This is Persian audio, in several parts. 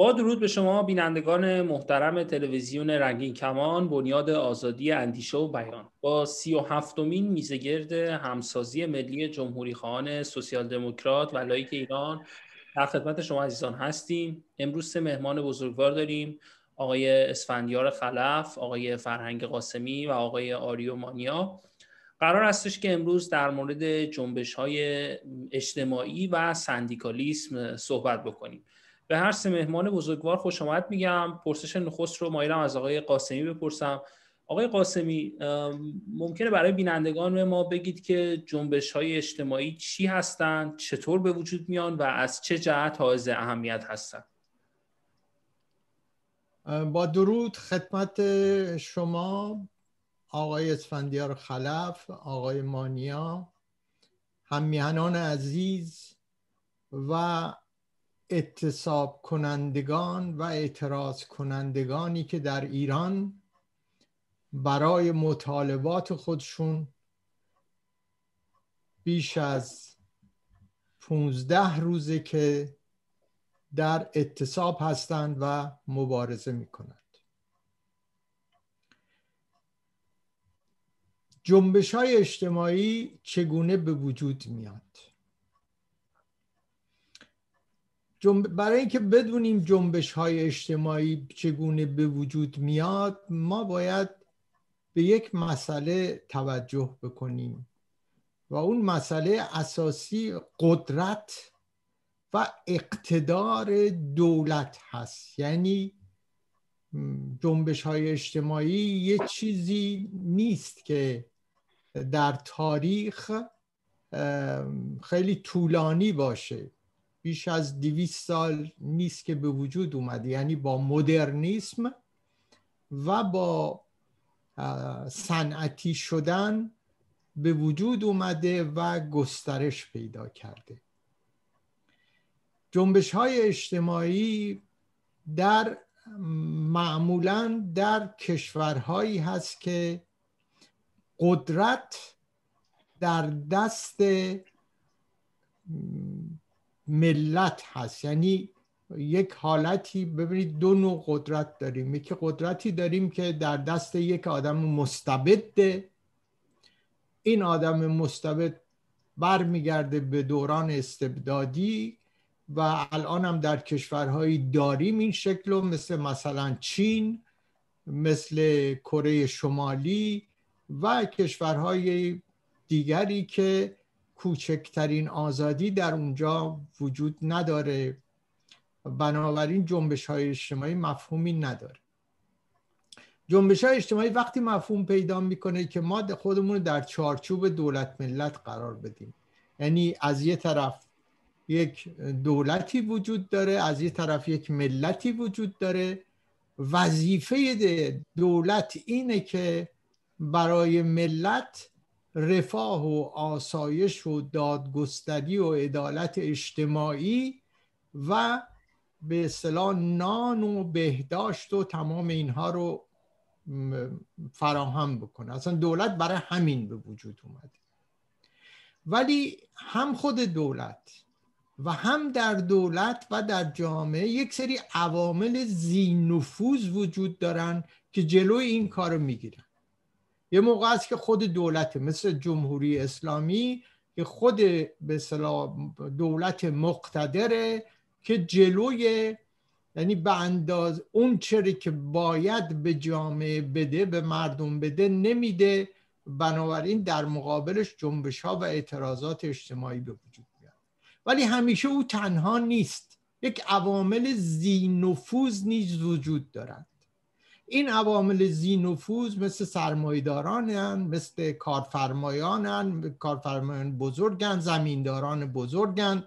با درود به شما بینندگان محترم تلویزیون رنگین کمان، بنیاد آزادی اندیشه و بیان. با 37مین میزگرد همسازی ملی جمهوری‌خواهان سوسیال دموکرات و لایک ایران در خدمت شما عزیزان هستیم. امروز 3 مهمان بزرگوار داریم: آقای اسفندیار خلف، آقای فرهنگ قاسمی و آقای آریو مانیا. قرار استش که امروز در مورد جنبش‌های اجتماعی و سندیکالیسم صحبت بکنیم. به هر 3 مهمان بزرگوار خوش آمد میگم. پرسش نخست رو مایلم از آقای قاسمی بپرسم. آقای قاسمی، ممکنه برای بینندگان ما بگید که جنبش‌های اجتماعی چی هستند، چطور به وجود میان و از چه جهت حائز اهمیت هستند؟ با درود خدمت شما آقای اسفندیار خلف، آقای مانیا، هممیهنان عزیز و اعتصاب کنندگان و اعتراض کنندگانی که در ایران برای مطالبات خودشون بیش از 15 روزه که در اعتصاب هستند و مبارزه میکنند. جنبش‌های اجتماعی چگونه به وجود میاد؟ برای اینکه بدونیم جنبش‌های اجتماعی چگونه به وجود میاد، ما باید به یک مسئله توجه بکنیم و اون مسئله اساسی قدرت و اقتدار دولت هست. یعنی جنبش‌های اجتماعی یه چیزی نیست که در تاریخ خیلی طولانی باشه، بیش از 200 سال نیست که به وجود اومده. یعنی با مدرنیسم و با صنعتی شدن به وجود اومده و گسترش پیدا کرده. جنبش‌های اجتماعی معمولاً در کشورهایی هست که قدرت در دست ملت هست. یعنی یک حالتی، ببینید 2 نوع قدرت داریم. یکی قدرتی داریم که در دست یک آدم مستبده. این آدم مستبد برمیگرده به دوران استبدادی و الان هم در کشورهایی داریم این شکل، مثلا چین، مثل کره شمالی و کشورهای دیگری که کوچکترین آزادی در اونجا وجود نداره. بنابراین جنبش‌های اجتماعی مفهومی نداره. جنبش‌های اجتماعی وقتی مفهوم پیدا میکنه که ما خودمون در چارچوب دولت ملت قرار بدیم. یعنی از یه طرف یک دولتی وجود داره، از یه طرف یک ملتی وجود داره. وظیفه دولت اینه که برای ملت رفاه و آسایش و دادگستری و عدالت اجتماعی و به اصطلاح نان و بهداشت و تمام اینها رو فراهم بکنه. اصلا دولت برای همین به وجود اومده. ولی هم خود دولت و هم در دولت و در جامعه یک سری عوامل ذی نفوذ وجود دارن که جلوی این کار رو میگیرن. یه موقع است که خود دولت، مثل جمهوری اسلامی که خود به اصطلاح دولت مقتدره که جلوی، یعنی به اندازه اون چیزی که باید به جامعه بده، به مردم بده، نمیده. بنابراین در مقابلش جنبش‌ها و اعتراضات اجتماعی به وجود میاد. ولی همیشه او تنها نیست. یک عوامل ذی نفوذ نیز وجود دارند. این عوامل ذی نفوذ مثل سرمایه‌دارانن، مثل کارفرمایان بزرگن، زمینداران بزرگن،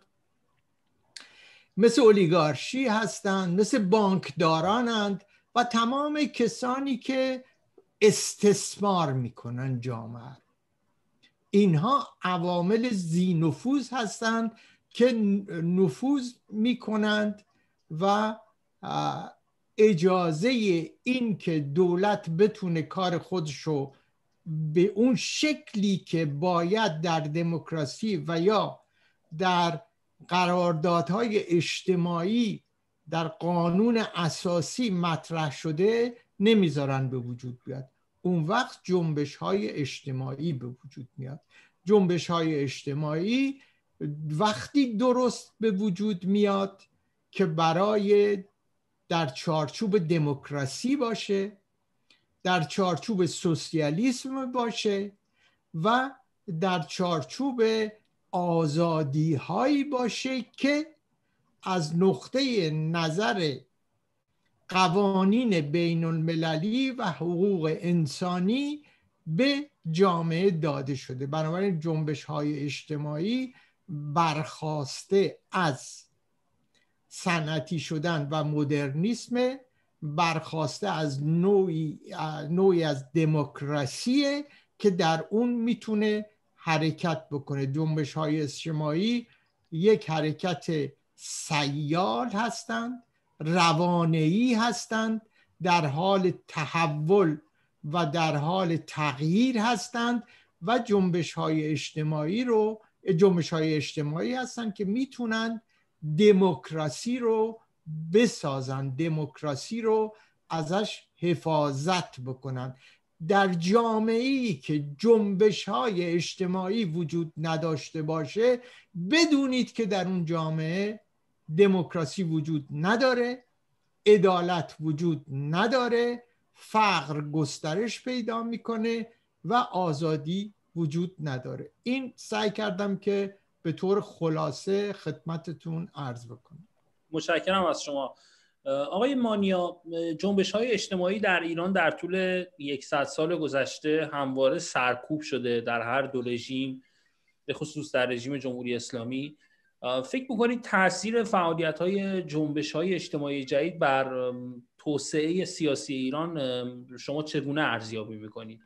مثل اولیگارشی هستند، مثل بانکدارانند و تمام کسانی که استثمار میکنن جامعه. اینها عوامل ذی نفوذ هستند که نفوذ میکنند و اجازه این که دولت بتونه کار خودشو به اون شکلی که باید در دموکراسی و یا در قراردادهای اجتماعی در قانون اساسی مطرح شده نمیذارن به وجود بیاد. اون وقت جنبش های اجتماعی به وجود میاد. جنبش های اجتماعی وقتی درست به وجود میاد که برای در چارچوب دموکراسی باشه، در چارچوب سوسیالیسم باشه و در چارچوب آزادی هایی باشه که از نقطه نظر قوانین بین المللی و حقوق انسانی به جامعه داده شده. بنابراین جنبش های اجتماعی برخواسته از صنعتی شدن و مدرنیسم، برخواسته از نوعی از دموکراسی که در اون میتونه حرکت بکنه. جنبش های اجتماعی یک حرکت سیال هستند، روانه‌ای هستند، در حال تحول و در حال تغییر هستند و جنبش های اجتماعی هستند که میتونن دموکراسی رو بسازن، دموکراسی رو ازش حفاظت بکنن. در جامعه‌ای که جنبش های اجتماعی وجود نداشته باشه، بدونید که در اون جامعه دموکراسی وجود نداره، عدالت وجود نداره، فقر گسترش پیدا میکنه و آزادی وجود نداره. این سعی کردم که به طور خلاصه خدمتتون عرض بکنم. متشکرم از شما. آقای مانیا، جنبش‌های اجتماعی در ایران در طول 100 سال گذشته همواره سرکوب شده در هر دو رژیم، به خصوص در رژیم جمهوری اسلامی. فکر می‌کنید تاثیر فعالیت‌های جنبش‌های اجتماعی جدید بر توسعه سیاسی ایران شما چگونه ارزیابی می‌کنید؟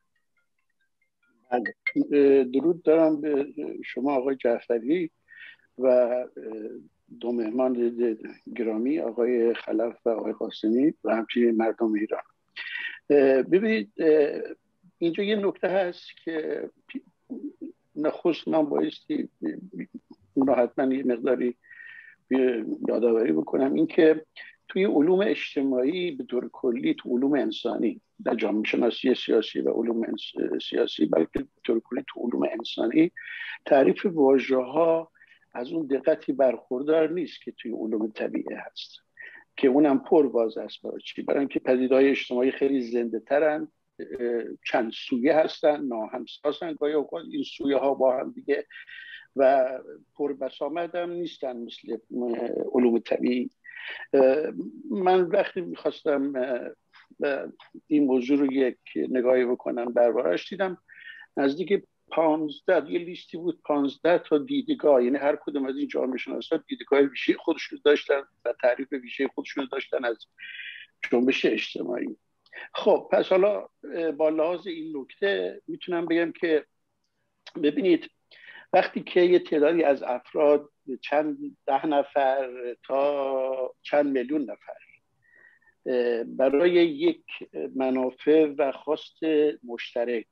درود دارم به شما آقای جعفری و دو مهمان گرامی آقای خلف و آقای قاسمی و همچنین مردم ایران. ببینید اینجا یه نکته هست که نخست من بایستی اونو حتما یه مقداری یادآوری بکنم، این که توی علوم اجتماعی به طور کلی، تو علوم انسانی، در جامعه شناسی سیاسی و علوم سیاسی، بلکه به طور کلی تو علوم انسانی، تعریف واژه‌ها از اون دقتی برخوردار نیست که توی علوم طبیعی هست که اونم پر باز است. برای اینکه پدیده‌های اجتماعی خیلی زنده ترن، چند سویه هستن، ناهمسازن گاهی اوقات این سویه ها با هم دیگه و پر بسامد هم نیستن مثل علوم طبیعی. من وقتی میخواستم این موضوع رو یک نگاهی بکنم درباره‌اش، دیدم نزدیک 15 یه لیستی بود 15 تا دیدگاه، یعنی هر کدوم از این جامعه شناسا دیدگاه ویژه خودشون داشتن و تعریف ویژه خودشون داشتن از جنبش اجتماعی. خب پس حالا با لحاظ این نکته میتونم بگم که ببینید وقتی که یه تعدادی از افراد چند 10 نفر تا چند میلیون نفر برای یک منافع و خواست مشترک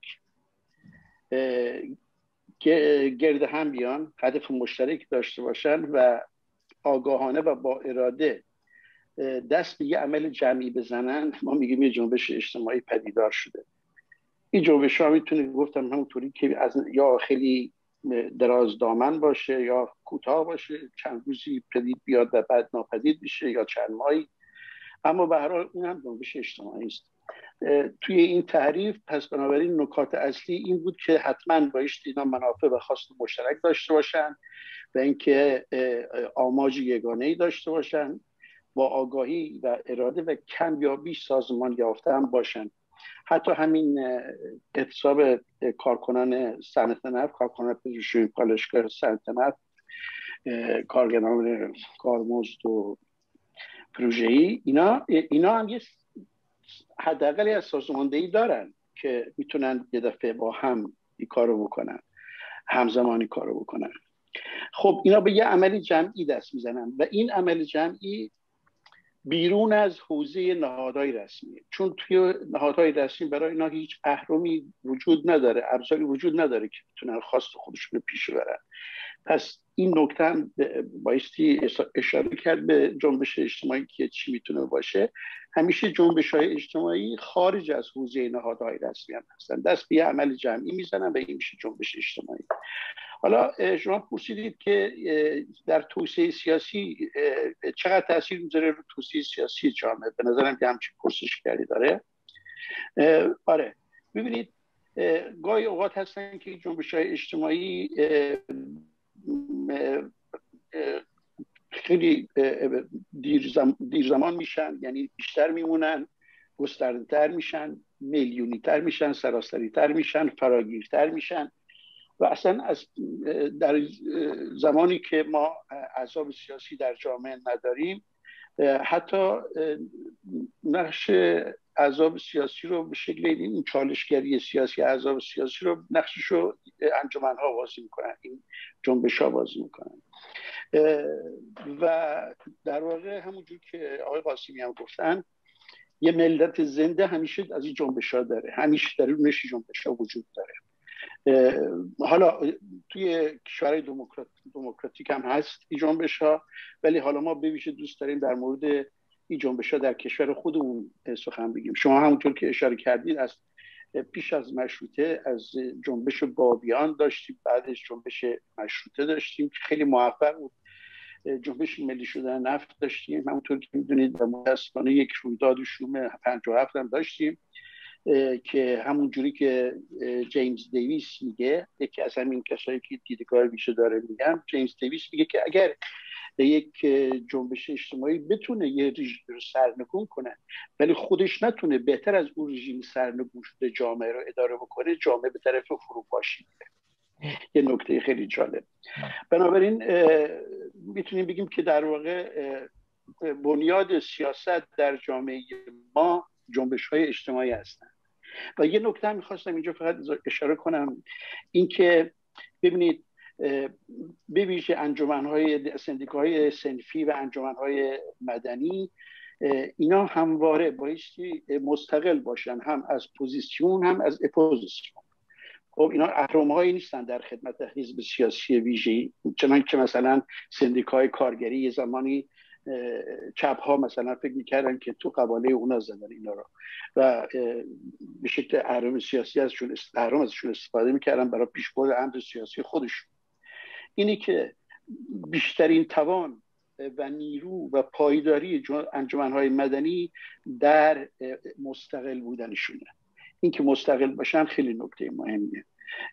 گرد هم بیان، هدف مشترک داشته باشن و آگاهانه و با اراده دست به یه عمل جمعی بزنن، ما میگیم یه جنبش اجتماعی پدیدار شده. این جنبش ها میتونه گفتم همونطوری که از یا خیلی دراز دامن باشه یا کوتاه باشه، چند روزی پدید بیاد و بعد ناپدید میشه، یا چند ماهی، اما به هر حال اون هم جنبش اجتماعی است. توی این تعریف پس بنابراین نکات اصلی این بود که حتما بایستی اینا منافع و خواست مشترک داشته باشن و اینکه آماج یگانه‌ای داشته باشن، با آگاهی و اراده و کم یا بیش سازمان یافته هم باشن. حتی همین اعتصاب کارکنان صنعت نفت، کارکنان پژوهشی پالایشگاه صنعت نفت، کارگران کارمزد و پروژه‌ای، اینا هم یه حداقلی از سازماندهی دارن که میتونن یه دفعه با هم این کارو بکنن، همزمانی کارو بکنن. خب اینا به یه عملی جمعی دست میزنن و این عمل جمعی بیرون از حوزه نهادهای رسمی، چون توی نهادهای رسمی برای اینا هیچ اهرمی وجود نداره، ابزاری وجود نداره که بتونن خواست خودشون رو پیش ببرن. پس این نکته هم بایستی اشاره کرد به جنبش اجتماعی که چی میتونه باشه. همیشه جنبش‌های اجتماعی خارج از حوزه نهادهای رسمی هم هستن، دست به عمل جمعی میزنن و این میشه جنبش اجتماعی. حالا شما پرسیدید که در توسعه سیاسی چقدر تاثیر میذاره رو توسعه سیاسی جامعه. به نظرم که همچین پرسشگری داره. آره، ببینید گاهی اوقات هستن که جنبش‌های اجتماعی خیلی دیر زمان میشن، یعنی بیشتر میمونن، گسترده‌تر میشن، میلیونی‌تر میشن، سراسری‌تر میشن، فراگیرتر میشن و اصلا در زمانی که ما احزاب سیاسی در جامعه نداریم، حتی نقش احزاب سیاسی رو به شکل این چالشگری سیاسی احزاب سیاسی رو نقشش رو انجمن‌ها بازی میکنن، این جنبش‌ها بازی میکنن. و در واقع همونجور که آقای قاسمی هم گفتن، یه ملت زنده همیشه از این جنبش‌ها داره، همیشه درونش جنبش‌ها وجود داره. حالا توی کشورهای دموکراتیک هم هست این جنبش‌ها، ولی حالا ما به ویژه دوست داریم در مورد این جنبش‌ها در کشور خودمون سخن بگیم. شما همونطور که اشاره کردید از پیش از مشروطه از جنبش بابیان داشتیم، بعدش جنبش مشروطه داشتیم که خیلی موفق بود، جنبش ملی شدن نفت داشتیم، همونطور که می‌دونید، و متأسفانه یک رویداد شوم 57 هم داشتیم که همون جوری که جیمز دیویس میگه، یکی از همین کسایی که دیدگاه ویژه داره، میگم جیمز دیویس میگه که اگر یک جنبش اجتماعی بتونه یه رژیم رو سرنگون کنه ولی خودش نتونه بهتر از اون رژیم سرنگون شده جامعه رو اداره بکنه، جامعه به طرف فروپاشی میره. یه نکته خیلی جالب. بنابراین میتونیم بگیم که در واقع بنیاد سیاست در جامعه ما جنبش‌های اجتماعی هستن. و یه نکته هم می‌خواستم اینجا فقط اشاره کنم، این که ببینید به ویژه انجمن‌های سندیکاهای صنفی و انجمن‌های مدنی، اینا همواره بایستی مستقل باشن، هم از پوزیسیون هم از اپوزیسیون. خب اینا اهرم‌هایی نیستن در خدمت حزب سیاسی ویژه‌ای، چنانکه که مثلا سندیکای کارگری یه زمانی چپ ها مثلا فکر میکردن که تو قباله اونا زدن اینا رو و به شکل اهرم سیاسی ازشون استفاده میکردن برای پیشبرد امر سیاسی خودشون. اینی که بیشترین توان و نیرو و پایداری انجمنهای مدنی در مستقل بودنشونه. این که مستقل باشن خیلی نکته مهمیه.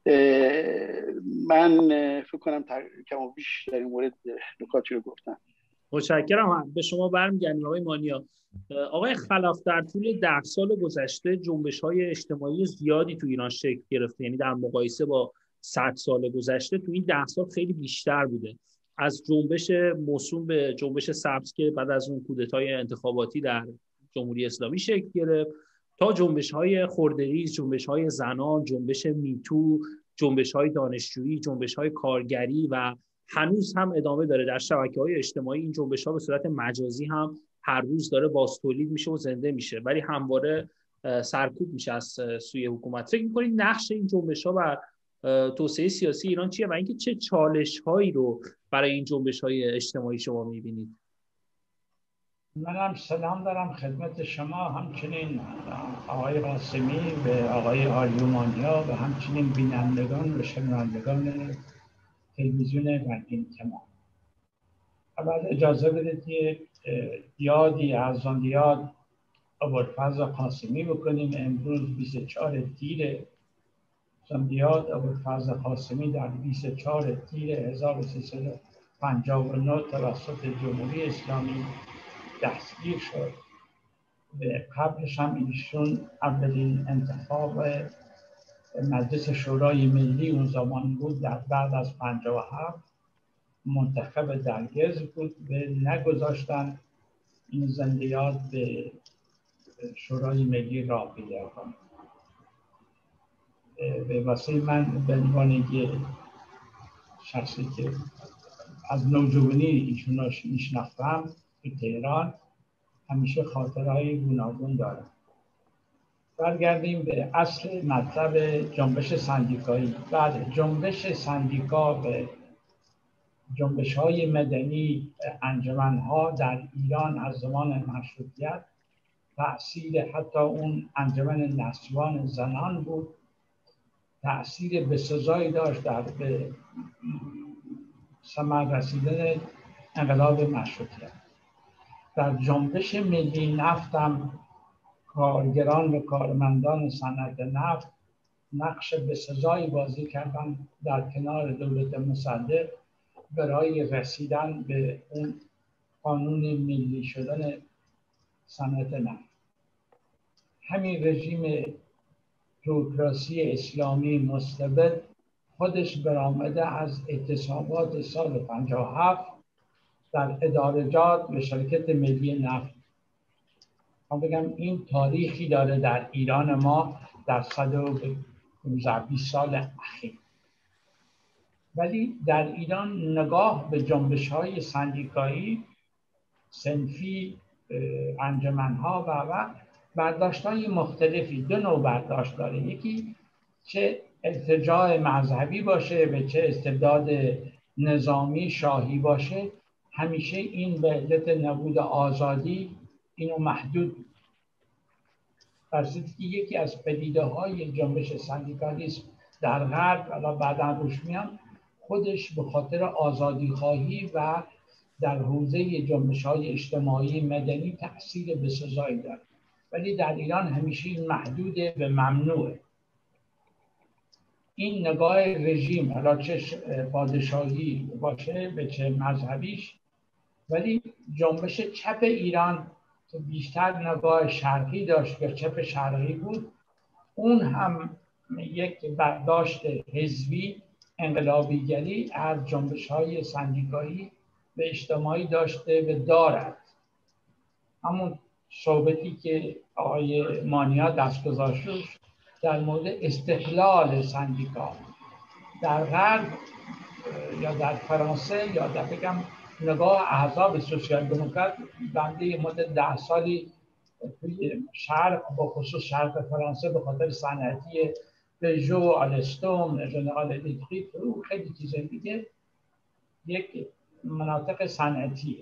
من فکر کنم کم و بیش در این مورد نکاتی رو گفتم. متشکرم. به شما برمیگردیم آقای مانیا. آقای خلف، در طول 10 سال گذشته جنبش‌های اجتماعی زیادی تو ایران شکل گرفته، یعنی در مقایسه با 100 سال گذشته تو این 10 سال خیلی بیشتر بوده. از جنبش موسوم به جنبش سبز که بعد از اون کودتای انتخاباتی در جمهوری اسلامی شکل گرفت، تا جنبش‌های خرده‌ریز، جنبش‌های زنان، جنبش میتو، جنبش‌های دانشجویی، جنبش‌های کارگری و هنوز هم ادامه داره در شبکه‌های اجتماعی. این جنبش‌ها به صورت مجازی هم هر روز داره بازتولید میشه و زنده میشه، ولی همواره سرکوب میشه از سوی حکومت. فکر می‌کنید نقش این جنبش‌ها و توسعه سیاسی ایران چیه و اینکه چه چالش‌هایی رو برای این جنبش‌های اجتماعی شما می‌بینید؟ منم سلام دارم خدمت شما، همچنین آقای قاسمی، به آقای آریومانیا و همچنین بینندگان و شنوندگان تلویزیون رنگین کمان. اول اجازه بدید یک یادی از آن یاد ابوالفضل قاسمی بکنیم. امروز 24 تیر زندیات ابوالفضل قاسمی در 24 تیر 1359 توسط جمهوری اسلامی دستگیر شد. قبلش هم ایشون اولین انتخاب مجلس شورای ملی اون زمان بود، در بعد از 57 منتخب درگز بود و نگذاشتن این زندیات به شورای ملی راه پیدا کنه. به واسه من به عنوان یک شخصی که از نوجوانی ایشون رو میشناختم تو تهران، همیشه خاطرهای گوناگون دارم. برگردیم به اصل مطلب جنبش سندیکایی. بله، جنبش سندیکا به جنبش‌های مدنی، انجمن‌ها در ایران از زمان مشروطیت تأثیر حتی اون انجمن نسوان زنان بود، تأثیر بسزایی داشت در به ثمر رسیدن انقلاب مشروطیت. در جنبش ملی نفت هم کارگران و کارمندان صنعت نفت نقش بسزایی بازی کردن در کنار دولت مصدق برای رسیدن به اون قانون ملی شدن صنعت نفت. همین رژیم تئوکراسی اسلامی مستبد خودش برآمده از اعتصابات سال 57 در ادارجات به شرکت ملی نفت. من بگم این تاریخی داره در ایران ما در 120 سال اخیر. ولی در ایران نگاه به جنبش‌های سندیکایی، صنفی، انجمن‌ها و برداشت‌های مختلفی، دو نوع برداشت داره. یکی چه ارتجاع مذهبی باشه و چه استبداد نظامی شاهی باشه، همیشه این به علت نبود آزادی اینو محدود. در صورتی که یکی از پدیده‌های جنبش سندیکالیسم در غرب، الان بعداً روش میام، خودش به خاطر آزادی خواهی و در حوزه جنبش‌های اجتماعی مدنی تأثیر بسزایی داره. ولی در ایران همیشه این محدوده و ممنوعه. این نگاه رژیم، حالا چه پادشاهی باشه به چه مذهبیش، ولی جنبش چپ ایران که بیشتر نگاه شرقی داشت یا چپ شرقی بود، اون هم یک برداشت حزبی انقلابیگری از جنبش‌های سندیکایی و اجتماعی داشته و دارد. همون صحبتی که آقای مانیا دست گذاشت در مورد استقلال سندیکا در غرب یا در فرانسه یا در بگم نگاه احزاب سوسیال دموکرات، بنده مدت 10 سالی توی شرق، با خصوص شرق فرانسه به خاطر صنعتی پژو، آلستوم، ژنرال الکتریک و خیلی چیزا دیگه، یک مناطق صنعتیه.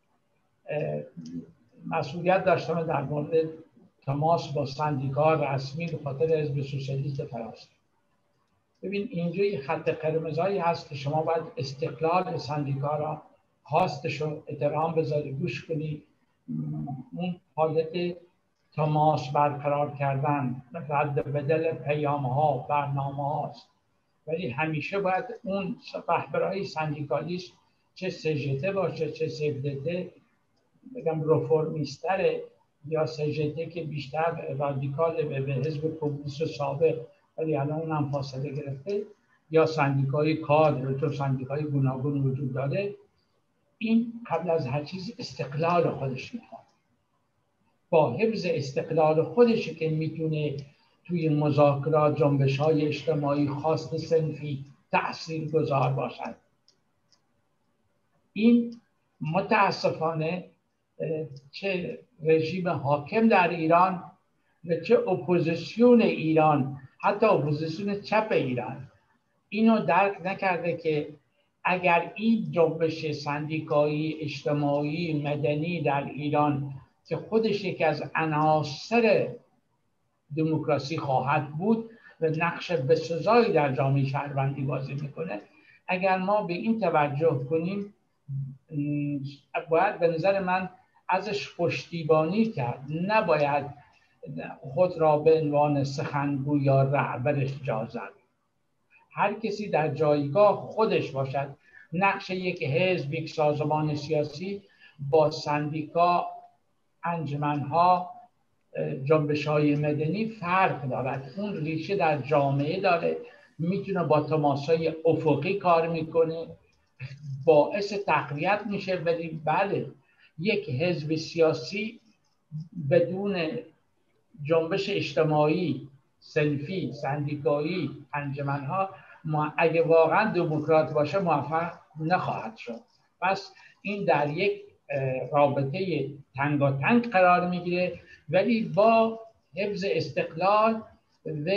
مسئولیت داشتم در مورد تماس با سندیکا رسمی به خاطر حزب سوسیالیست فرانسه. ببین اینجا یه خط قرمزایی هست که شما باید استقلال سندیکا را خواستش رو احترام بذاری، گوش کنی. اون حالت تماس برقرار کردن، رد بدل پیام ها، برنامه هاست، ولی همیشه باید اون رهبرای سندیکالیست، چه سژته باشه چه سفدته، بگم رفرمیستره، یا سژته که بیشتر رادیکال به حزب کمونیست سابق ولی الان اونم فاصله گرفته، یا سندیکای کادر، تو سندیکای گوناگون وجود داره. این قبل از هر چیز استقلال خودش میخواد. با حفظ استقلال خودشه که میتونه توی مذاکرات، جنبش‌های اجتماعی خاص صنفی تأثیرگذار باشد. این متاسفانه چه رژیم حاکم در ایران و چه اپوزیسیون ایران، حتی اپوزیسیون چپ ایران، اینو درک نکرده که اگر این جنبش سندیکایی، اجتماعی، مدنی در ایران که خودش یکی از عناصر دموکراسی خواهد بود و نقش بسزایی در جامعه شهروندی بازی میکنه، اگر ما به این توجه کنیم، باید به نظر من ازش پشتیبانی کرد، نباید خود را به عنوان سخنگو یا رهبرش جا زد. هر کسی در جایگاه خودش باشد. نقش یک حزب، یک سازمان سیاسی با سندیکا، انجمنها، جنبش‌های مدنی فرق دارد. اون ریشه در جامعه داره، میتونه با تماس‌های افقی کار میکنه، باعث تقویت میشه. ولی بله، یک حزب سیاسی بدون جنبش اجتماعی، صنفی، سندیکایی، انجمنها، اگه واقعا دموکرات باشه موفق نخواهد شد. پس این در یک رابطه تنگاتنگ قرار میگیره، ولی با حفظ استقلال و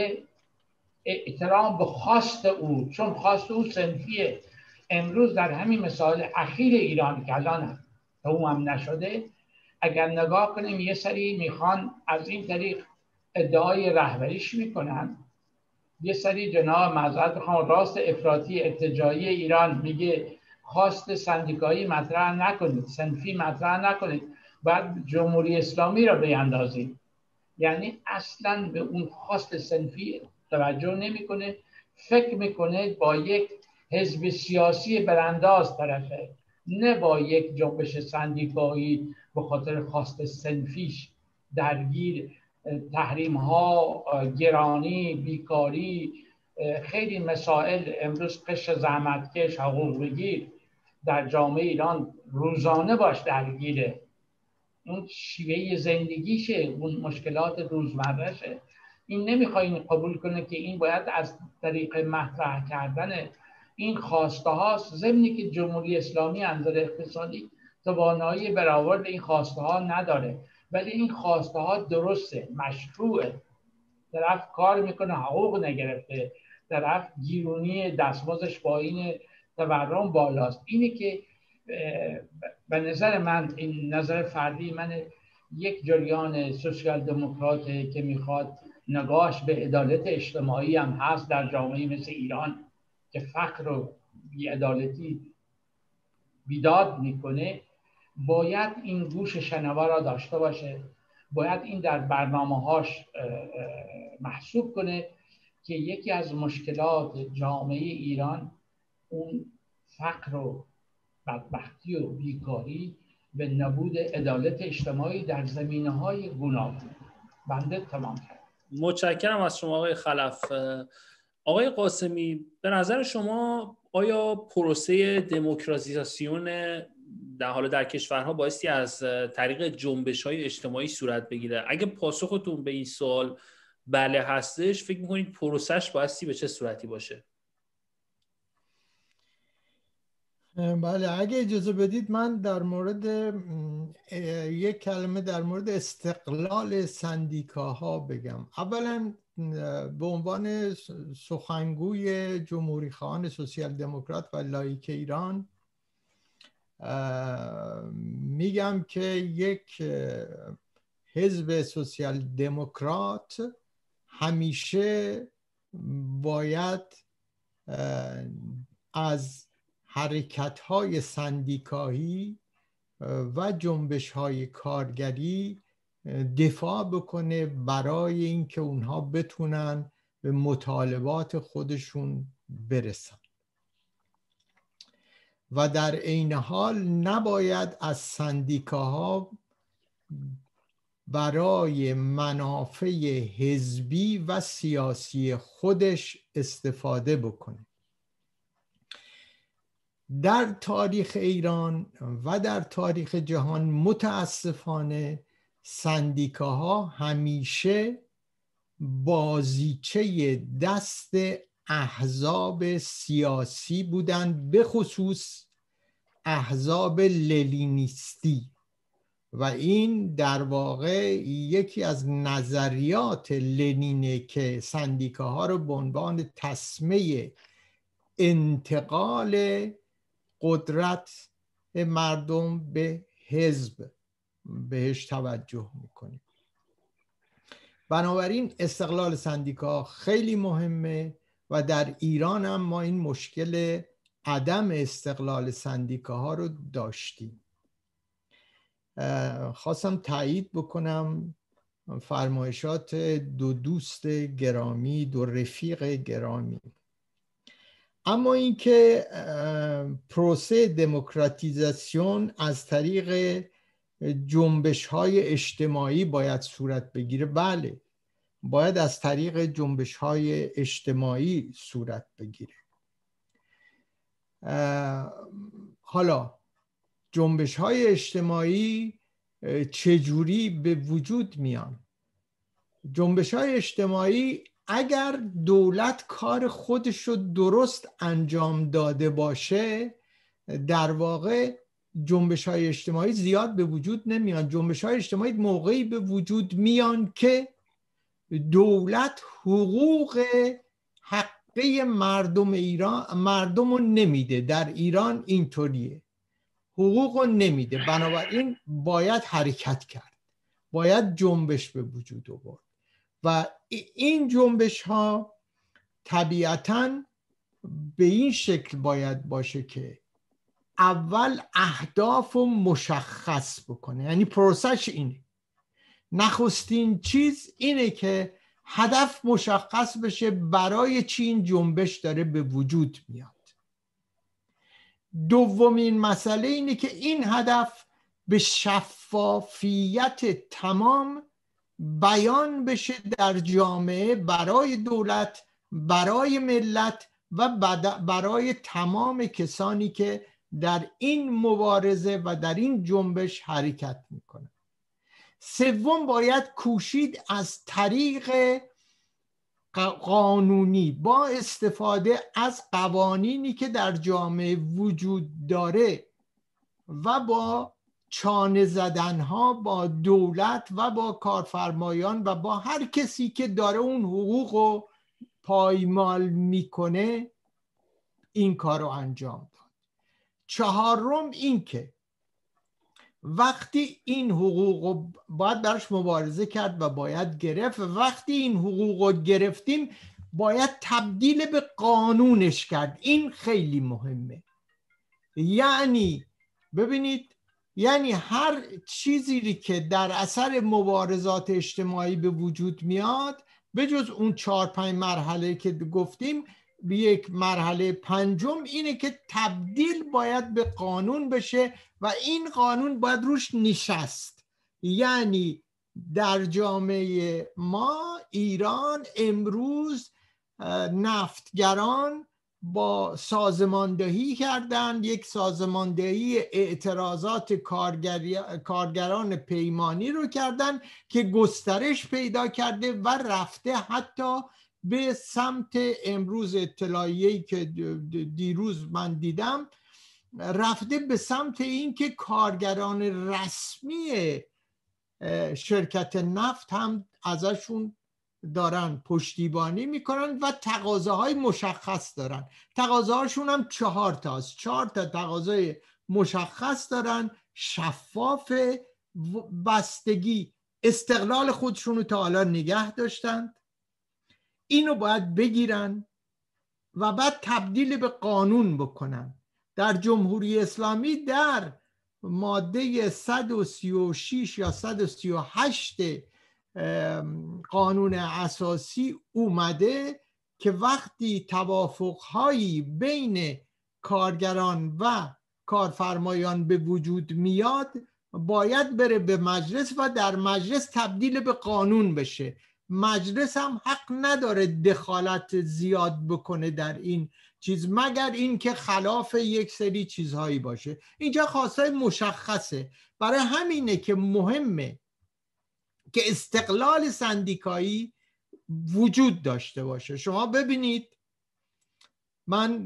احترام به خواست او، چون خواست او صنفیه. امروز در همین مثال اخیر ایران که الان هم نشده، اگر نگاه کنیم یه سری میخوان از این طریق ادعای رهبریش میکنن، یه سری جناب معذرت بخوام راست افراطی ارتجاعی ایران میگه خواست سندیکایی مطرح نکنید، صنفی مطرح نکنید، بعد جمهوری اسلامی را بیندازید. یعنی اصلا به اون خواست صنفی توجه نمیکنه، فکر میکنه با یک حزب سیاسی برانداز طرفه، نه با یک جنبش سندیکایی به خاطر خواست صنفیش درگیر تحریم ها، گرانی، بیکاری، خیلی مسائل. امروز قشر زحمتکش، حقوق بگیر در جامعه ایران روزانه باش درگیره، اون شیوه زندگیشه، اون مشکلات روزمرهشه. این نمیخواین قبول کنه که این باید از طریق مطرح کردن این خواسته هاست، ضمنی که جمهوری اسلامی انظر اقتصادی توانایی برآورد این خواسته ها نداره، ولی این خواسته ها درسته، مشروعه. طرف کار میکنه، حقوق نگرفته، طرف گیرونی دستمزدش با این تورم بالاست. اینه که به نظر من، این نظر فردی من، یک جریان سوسیال دموکراته که میخواد نگاهش به عدالت اجتماعی هم هست در جامعه مثل ایران که فقر و بی‌عدالتی بیداد میکنه، باید این گوش شنوا را داشته باشه، باید این در برنامه‌هاش محسوب کنه که یکی از مشکلات جامعه ایران اون فقر و بدبختی و بیکاری و نبود عدالت اجتماعی در زمینه‌های گوناگون. بنده تمام کرد. متشکرم از شما آقای خلف. آقای قاسمی، به نظر شما آیا پروسه دموکراتیزاسیون در کشورها بایستی از طریق جنبش‌های اجتماعی صورت بگیره؟ اگه پاسختون به این سوال بله هستش، فکر می‌کنید پروسش بایستی به چه صورتی باشه؟ بله، اگه اجازه بدید من در مورد یک کلمه در مورد استقلال سندیکاها بگم. اولا به عنوان سخنگوی جمهوری خواهان سوسیال دموکرات و لایک ایران میگم که یک حزب سوسیال دموکرات همیشه باید از حرکت‌های سندیکایی و جنبش‌های کارگری دفاع بکنه برای اینکه اونها بتونن به مطالبات خودشون برسن و در عین حال نباید از سندیکاها برای منافع حزبی و سیاسی خودش استفاده بکنه. در تاریخ ایران و در تاریخ جهان متاسفانه سندیکاها همیشه بازیچه دست احزاب سیاسی بودند، به خصوص احزاب لنینیستی، و این در واقع یکی از نظریات لنینه که سندیکاها رو به عنوان تسمه انتقال قدرت مردم به حزب بهش توجه میکنیم. بنابراین استقلال سندیکا خیلی مهمه و در ایران هم ما این مشکل عدم استقلال سندیکاها رو داشتیم. خواستم تایید بکنم فرمایشات دو دوست گرامی، دو رفیق گرامی. اما اینکه پروسه دموکراتیزاسیون از طریق جنبش‌های اجتماعی باید صورت بگیره، بله، باید از طریق جنبش‌های اجتماعی صورت بگیره. حالا جنبش‌های اجتماعی چجوری به وجود میان؟ جنبش‌های اجتماعی اگر دولت کار خودش رو درست انجام داده باشه، در واقع جنبش‌های اجتماعی زیاد به وجود نمیان. جنبش‌های اجتماعی موقعی به وجود میان که دولت حقوق حقه مردم رو نمیده. در ایران اینطوریه، حقوق رو نمیده، بنابراین باید حرکت کرد، باید جنبش به وجود آورد و این جنبش ها طبیعتاً به این شکل باید باشه که اول اهداف رو مشخص بکنه. یعنی پروسش اینه، نخستین چیز اینه که هدف مشخص بشه برای چی این جنبش داره به وجود میاد. دومین مسئله اینه که این هدف به شفافیت تمام بیان بشه در جامعه، برای دولت، برای ملت و برای تمام کسانی که در این مبارزه و در این جنبش حرکت میکنن. سوم، باید کوشید از طریق قانونی با استفاده از قوانینی که در جامعه وجود داره و با چانه زدنها با دولت و با کارفرمایان و با هر کسی که داره اون حقوق رو پایمال میکنه این کار رو انجام داد. چهارم این که وقتی این حقوق رو باید براش مبارزه کرد و باید گرفت، وقتی این حقوق رو گرفتیم باید تبدیل به قانونش کرد. این خیلی مهمه. یعنی ببینید، یعنی هر چیزی که در اثر مبارزات اجتماعی به وجود میاد، به جز اون 4-5 مرحله که گفتیم، به یک مرحله پنجم اینه که تبدیل باید به قانون بشه و این قانون باید روش نشست. یعنی در جامعه ما ایران امروز نفتگران با سازماندهی کردن، یک سازماندهی اعتراضات کارگران پیمانی رو کردن که گسترش پیدا کرده و رفته حتی به سمت امروز اطلاعیه‌ای که دیروز من دیدم، رفته به سمت این که کارگران رسمی شرکت نفت هم ازشون دارن پشتیبانی میکنن و تقاضاهای مشخص دارن. تقاضاهاشون هم 4 تاست. 4 تا تقاضای مشخص دارن، شفاف، بستگی، استقلال خودشون رو تا حالا نگه داشتن، اینو باید بگیرن و بعد تبدیل به قانون بکنن. در جمهوری اسلامی در ماده 136 یا 138 قانون اساسی اومده که وقتی توافق‌هایی بین کارگران و کارفرمایان به وجود میاد باید بره به مجلس و در مجلس تبدیل به قانون بشه. مجلس هم حق نداره دخالت زیاد بکنه در این چیز، مگر اینکه خلاف یک سری چیزهایی باشه. اینجا خواستای مشخصه. برای همینه که مهمه که استقلال سندیکایی وجود داشته باشه. شما ببینید، من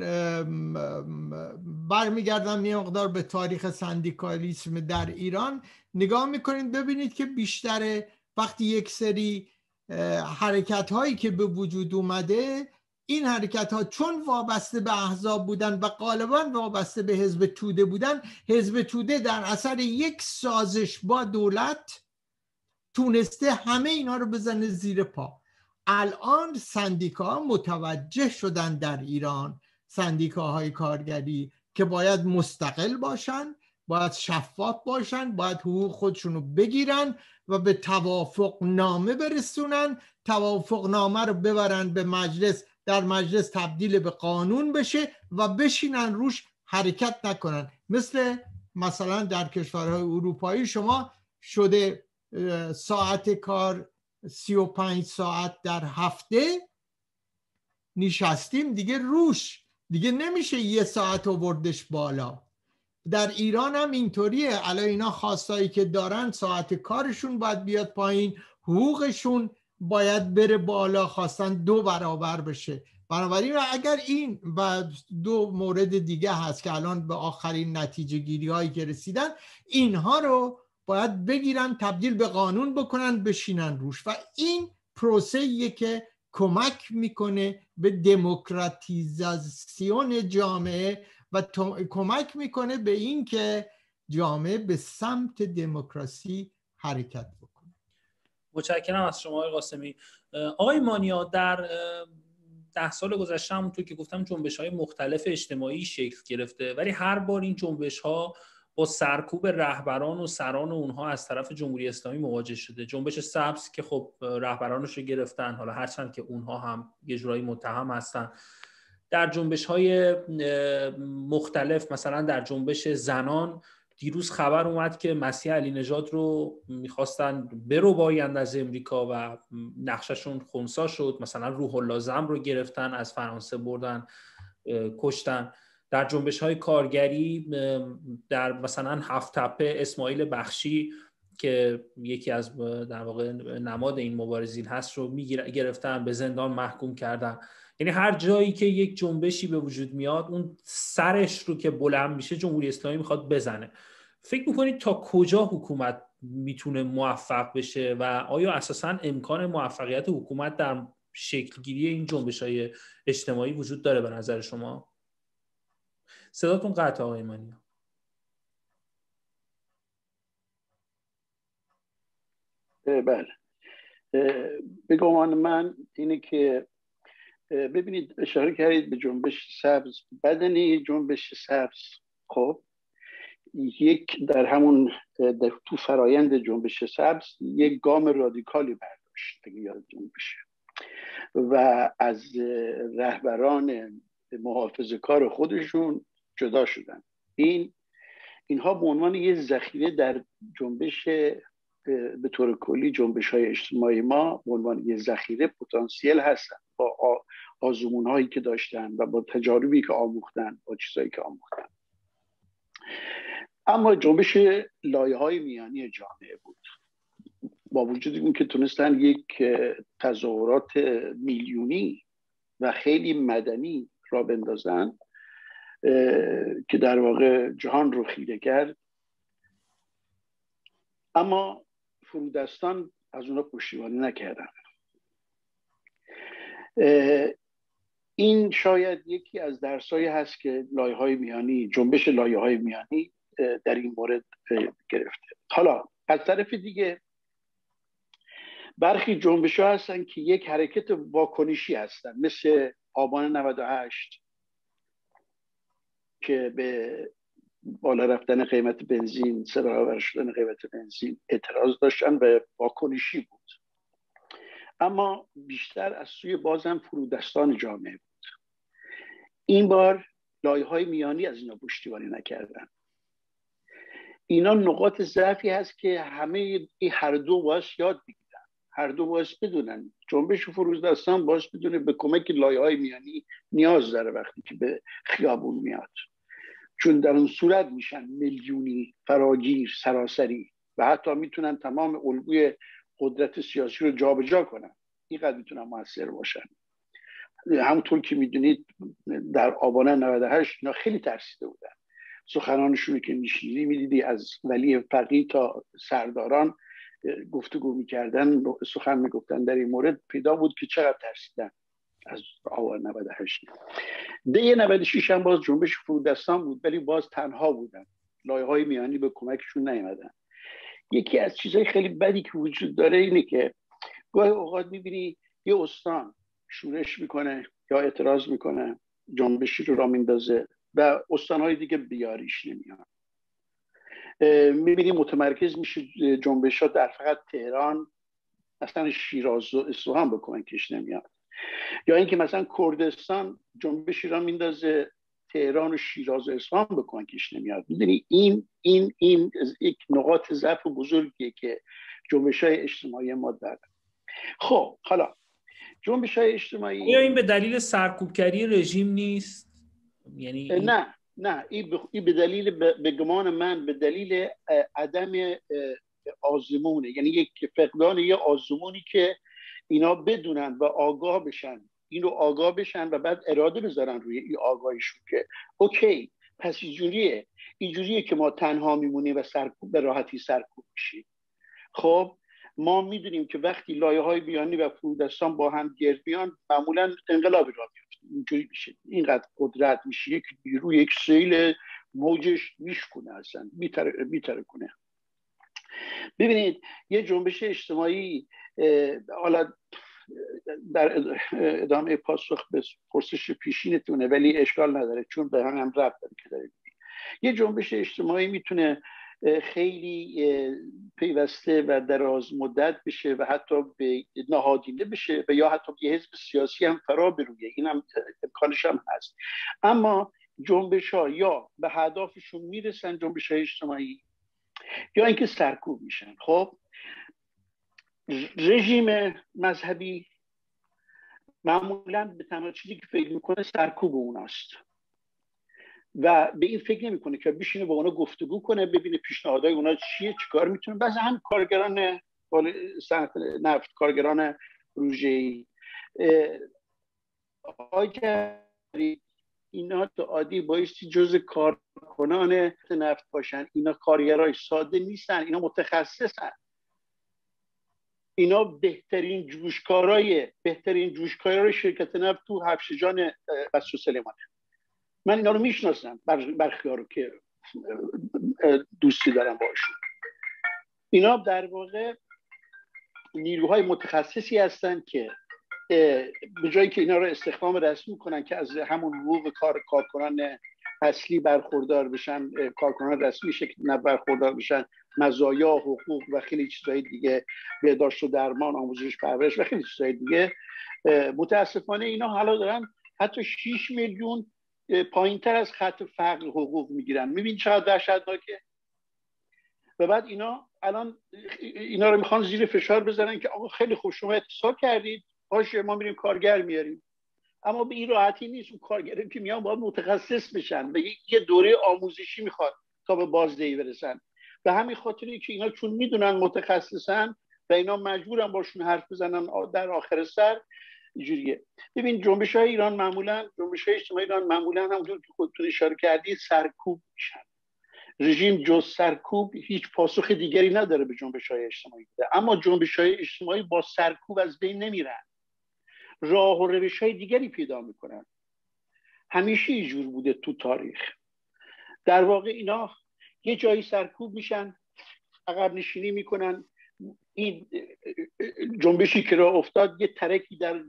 برمیگردم یه مقدار به تاریخ سندیکالیسم در ایران، نگاه میکنید ببینید که بیشتر وقتی یک سری حرکت هایی که به وجود اومده، این حرکت ها چون وابسته به احزاب بودن و غالبا وابسته به حزب توده بودن، حزب توده در اثر یک سازش با دولت تونسته همه اینا رو بزنه زیر پا. الان سندیکاها متوجه شدن در ایران، سندیکاهای کارگری، که باید مستقل باشن، باید شفاف باشن، باید حقوق خودشونو بگیرن و به توافق نامه برسونن، توافق نامه رو ببرن به مجلس، در مجلس تبدیل به قانون بشه و بشینن روش، حرکت نکنن. مثلا در کشورهای اروپایی شما شده ساعت کار 35 ساعت در هفته، نشستیم دیگه روش، دیگه نمیشه 1 ساعت آوردش بالا. در ایران هم اینطوریه. الان اینا خواستایی که دارن، ساعت کارشون باید بیاد پایین، حقوقشون باید بره بالا، خواستن 2 برابر بشه. بنابراین اگر این و دو مورد دیگه هست که الان به آخرین نتیجه گیری هایی که رسیدن، اینها رو باید بگیرن تبدیل به قانون بکنن، بشینن روش، و این پروسه‌ایه که کمک میکنه به دموکراتیزاسیون جامعه و کمک میکنه به این که جامعه به سمت دموکراسی حرکت بکنه. متشکرم از شما آقای قاسمی. آقای مانیا، در 10 سال گذشته همونطور که گفتم جنبش‌های مختلف اجتماعی شکل گرفته، ولی هر بار این جنبش‌ها با سرکوب رهبران و سران اونها از طرف جمهوری اسلامی مواجه شده. جنبش سبز که خب رهبرانش رو گرفتن، حالا هرچند که اونها هم یه جورایی متهم هستن. در جنبش‌های مختلف، مثلا در جنبش زنان، دیروز خبر اومد که مسیح علی نژاد رو میخواستن بربایند از امریکا و نقششون خنثی شد. مثلا روح الله زم رو گرفتن، از فرانسه بردن کشتن. در جنبش‌های کارگری، در مثلا هفت تپه اسماعیل بخشی که یکی از در واقع نماد این مبارزین هست رو گرفتن، به زندان محکوم کردن. یعنی هر جایی که یک جنبشی به وجود میاد، اون سرش رو که بلند میشه جمهوری اسلامی میخواد بزنه. فکر میکنید تا کجا حکومت میتونه موفق بشه و آیا اساساً امکان موفقیت حکومت در شکلگیری این جنبش‌های اجتماعی وجود داره به نظر شما؟ صداتون قطع آقای مانیا. بله، به گمان من اینه که ببینید اشاره کردید به جنبش سبز. بدنی جنبش سبز خب یک در همون تو فرایند جنبش سبز یک گام رادیکالی برداشت اگه یادتون بشه و از رهبران محافظه‌کار خودشون جدا شدن. اینها به عنوان یه ذخیره در جنبش به طور کلی جنبش‌های اجتماعی ما به عنوان یه ذخیره پتانسیل هستن، با آزمون‌هایی که داشتن و با تجاربی که آموختن، با چیزایی که آموختن. اما جنبش لایه‌های میانی جامعه بود، با وجود این که تونستن یک تظاهرات میلیونی و خیلی مدنی را بندازن که در واقع جهان رو خیره کرد، اما فرودستان از اونا پشتیبانی نکردن. این شاید یکی از درسایی هست که لایه‌های میانی، جنبش لایه‌های میانی در این مورد گرفته. حالا از طرف دیگه برخی جنبش‌ها هستن که یک حرکت واکنشی هستن، مثل آبان 98 که به بالا رفتن قیمت بنزین، سه برابر شدن قیمت بنزین اعتراض داشتن و واکنشی بود، اما بیشتر از سوی بازم فرودستان جامعه بود. این بار لایه‌های میانی از اینا پشتیبانی نکردن. اینا نقاط ضعفی هست که همه این هر دو باید یاد بگیرن، هر دو باید بدونن. جنبش فرودستان باید بدونه به کمک لایه‌های میانی نیاز داره وقتی که به خیابون میاد، چون در اون صورت میشن میلیونی، فراگیر، سراسری و حتی میتونن تمام الگوی قدرت سیاسی رو جابجا کنن. اینقدر میتونن موثر باشن. همونطور که میدونید در آبان 98 اینا خیلی ترسیده بودن. سخنانشون که میشنیدی میدیدی از ولی فقیه تا سرداران گفتگو میکردن، سخن میگفتن در این مورد، پیدا بود که چقدر ترسیدن از آبان 98. ده 96 هم باز جنبش فرودستان بود، ولی باز تنها بودن، لایه‌های میانی به کمکشون نیامدن. یکی از چیزهای خیلی بدی که وجود داره اینه که گاهی اوقات میبینی یه استان شورش میکنه یا اعتراض میکنه، جنبشی رو را میندازه و استانهای دیگه بیاریش نمیان. میبینی متمرکز میشه جنبش ها در فقط تهران، اصلا شیراز و اصفهان به کمکش نمیاد. یا اینکه مثلا کردستان جنبشی را میندازه، تهران و شیراز و اصفهان به کمکش نمیاد. میدونی این یک نقاط ضعف بزرگیه که جنبش‌های اجتماعی ما داره. خب حالا جنبش‌های اجتماعی، یا این به دلیل سرکوبگری رژیم نیست؟ یعنی نه این به دلیل، به گمان من به دلیل عدم آزمونه، یعنی یک فقدان یه آزمونی که اینا بدونن و آگاه بشن اینو آگاه بشن و بعد اراده بذارن روی این آگاهیشون که اوکی پس اینجوریه که ما تنها میمونیم و سرکوب به راحتی سرکوب میشیم. خب ما میدونیم که وقتی لایه‌های بیانی و فرودستان با هم گرد بیان معمولا انقلابی راه میفته. اینجوری میشه، اینقدر قدرت میشه یک نیرو، یک سیل موجش میشکنه، اصلا بیتره کنه. ببینید یه جنبش اجتماعی، حالا در ادامه پاسخ به پرسش پیشینتونه ولی اشکال نداره چون به هم ربط داره که داره. یه جنبش اجتماعی میتونه خیلی پیوسته و دراز مدت بشه و حتی به نهادینه بشه و یا حتی به حزب سیاسی هم فرا برویه، این هم امکانش هم هست. اما جنبش ها یا به هدفشون میرسن، جنبش های اجتماعی، یا اینکه سرکوب میشن. خب رژیم مذهبی معمولا به تنها چیزی که فکر میکنه سرکوب اوناست و به این فکر نمیکنه که بشینه با اونا گفتگو کنه، ببینه پیشنهادهای اونا چیه، چیکار میتونه. بعضی هم کارگران صنعت نفت، کارگران روژه‌ای، اینا تو عادی بایستی جز کارکنان نفت باشن. اینا کارگرای ساده نیستن، اینا متخصصن، اینا بهترین جوشکارای شرکت نفت تو هفشجان بسو سلیمانه. من اینا رو میشناسم، برخی‌ها رو که دوستی دارم باشون. اینا در واقع نیروهای متخصصی هستن که به جایی که اینا رو استخدام رسمی کنن که از همون حقوق کارکنان اصلی برخوردار بشن، کارکنان رسمی شکل برخوردار بشن، مزایا، حقوق و خیلی چیزهای دیگه، بهداشت و درمان، آموزش پرورش و خیلی چیزهای دیگه، متاسفانه اینا حالا دارن حتی 6 میلیون پایین‌تر از خط فقر حقوق میگیرن. میبین چقدر وحشتناکه. و بعد اینا الان اینا رو میخوان زیر فشار بذارن که آقا خیلی خوب شما اتصال کردید، باشه ما میریم کارگر میاریم. اما به این راحتی نیست. اون کارگرایی که میان باید متخصص بشن و یه دوره آموزشی میخواد تا به بازدهی برسن. به همین خاطری که اینا چون میدونن متخصصن و اینا مجبورن باشون حرف بزنن، در آخر سر اینجوریه. ببین جنبش‌های ایران معمولا، جنبش‌های اجتماعی ایران معمولا همونطور که خودتون اشاره کردید سرکوب میشن. رژیم جز سرکوب هیچ پاسخ دیگری نداره به جنبش‌های اجتماعی بده. اما جنبش‌های اجتماعی با سرکوب از بین نمیرن، راه و روش‌های دیگری پیدا میکنن. همیشه اینجور بوده تو تاریخ. در واقع اینا یه جایی سرکوب میشن، عقب نشینی میکنن. این جنبشی که راه افتاد یه ترکی در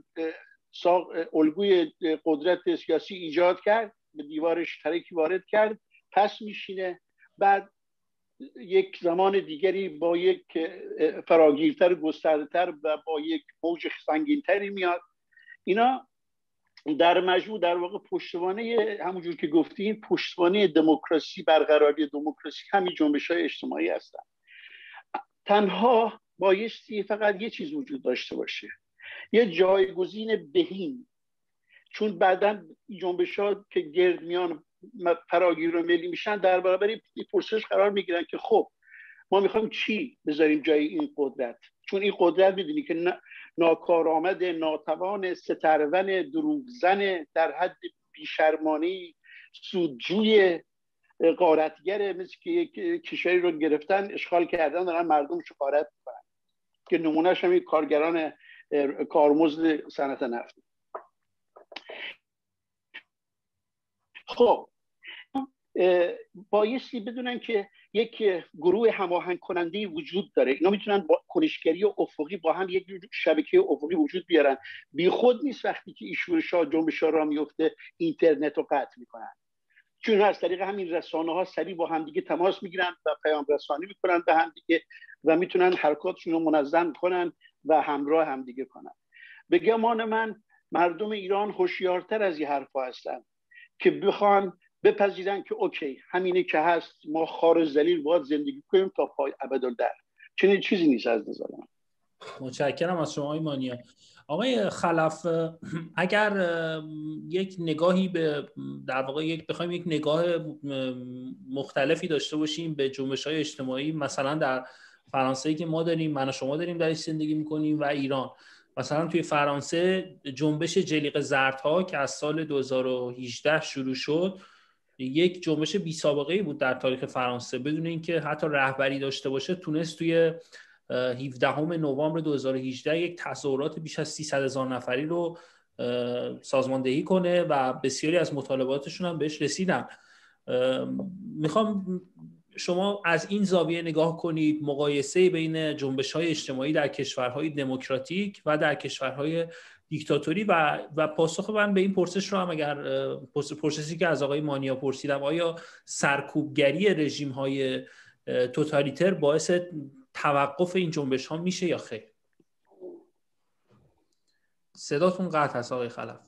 الگوی قدرت سیاسی ایجاد کرد، به دیوارش ترکی وارد کرد، پس میشینه، بعد یک زمان دیگری با یک فراگیرتر، گسترده‌تر و با یک موج سنگینتری میاد. اینا در مجموع در واقع پشتوانه، همونجور که گفتین، پشتوانه دموکراسی، برقراری دموکراسی همین جنبش‌های اجتماعی هستن. تنها بایستی فقط یه چیز وجود داشته باشه، یه جایگزین بهین. چون بعداً جنبش‌ها که گرد میان فراگیر و ملی میشن، در برابر این پرسش قرار میگیرن که خب ما میخوایم چی بذاریم جای این قدرت؟ چون این قدرت میدونی که ناکارآمد، ناتوان، سترون، دروغزن، در حد بیشرمانی، سودجوی، غارتگر، مثل که یک کشوری رو گرفتن اشغال کردن دارن مردم شو غارت میکنن که نمونهش هم این کارگران کارمزد صنعت نفت. خب بایستی بدونن که یک گروه هماهنگ کننده وجود داره. اینا میتونن با کنشگری و افقی با هم یک شبکه افقی وجود بیارن. بی خود نیست وقتی که ایشور شاه جنبش راه میفته اینترنت رو قطع میکنن، چون از طریق همین رسانه ها سریع با همدیگه تماس میگیرن و پیام رسانی میکنن به همدیگه و میتونن حرکاتشون رو منظم کنن و همراه همدیگه کنن. به گمان من مردم ایران هوشیارتر از این حرفا هستن که بخوان بپذیرن که اوکی همینه که هست، ما خار ذلیل باید زندگی کنیم تا پای ابدالدهر. چنین چیزی نیست از نظر من. متشکرم از شما آقای مانیا. آقای خلف، اگر یک نگاهی به در واقع بخوایم یک نگاه مختلفی داشته باشیم به جنبش‌های اجتماعی، مثلا در فرانسه که ما داریم، من و شما داریم درش زندگی می‌کنیم، و ایران، مثلا توی فرانسه جنبش جلیقه زردها که از سال 2018 شروع شد، یک جنبش بی سابقه‌ای بود در تاریخ فرانسه، بدون اینکه حتی رهبری داشته باشه تونست توی 17 نوامبر 2018 یک تظاهرات بیش از 300,000 نفری رو سازماندهی کنه و بسیاری از مطالباتشون هم بهش رسیدن. میخوام شما از این زاویه نگاه کنید، مقایسه بین جنبش‌های اجتماعی در کشورهای دموکراتیک و در کشورهای دیکتاتوری و پاسخ من به این پرسش رو هم اگر پرسشی که از آقای مانیا پرسیدم، آیا سرکوبگری رژیم‌های توتالیتر باعث توقف این جنبش‌ها میشه یا خیر؟ صداتون قطع است آقای خلف.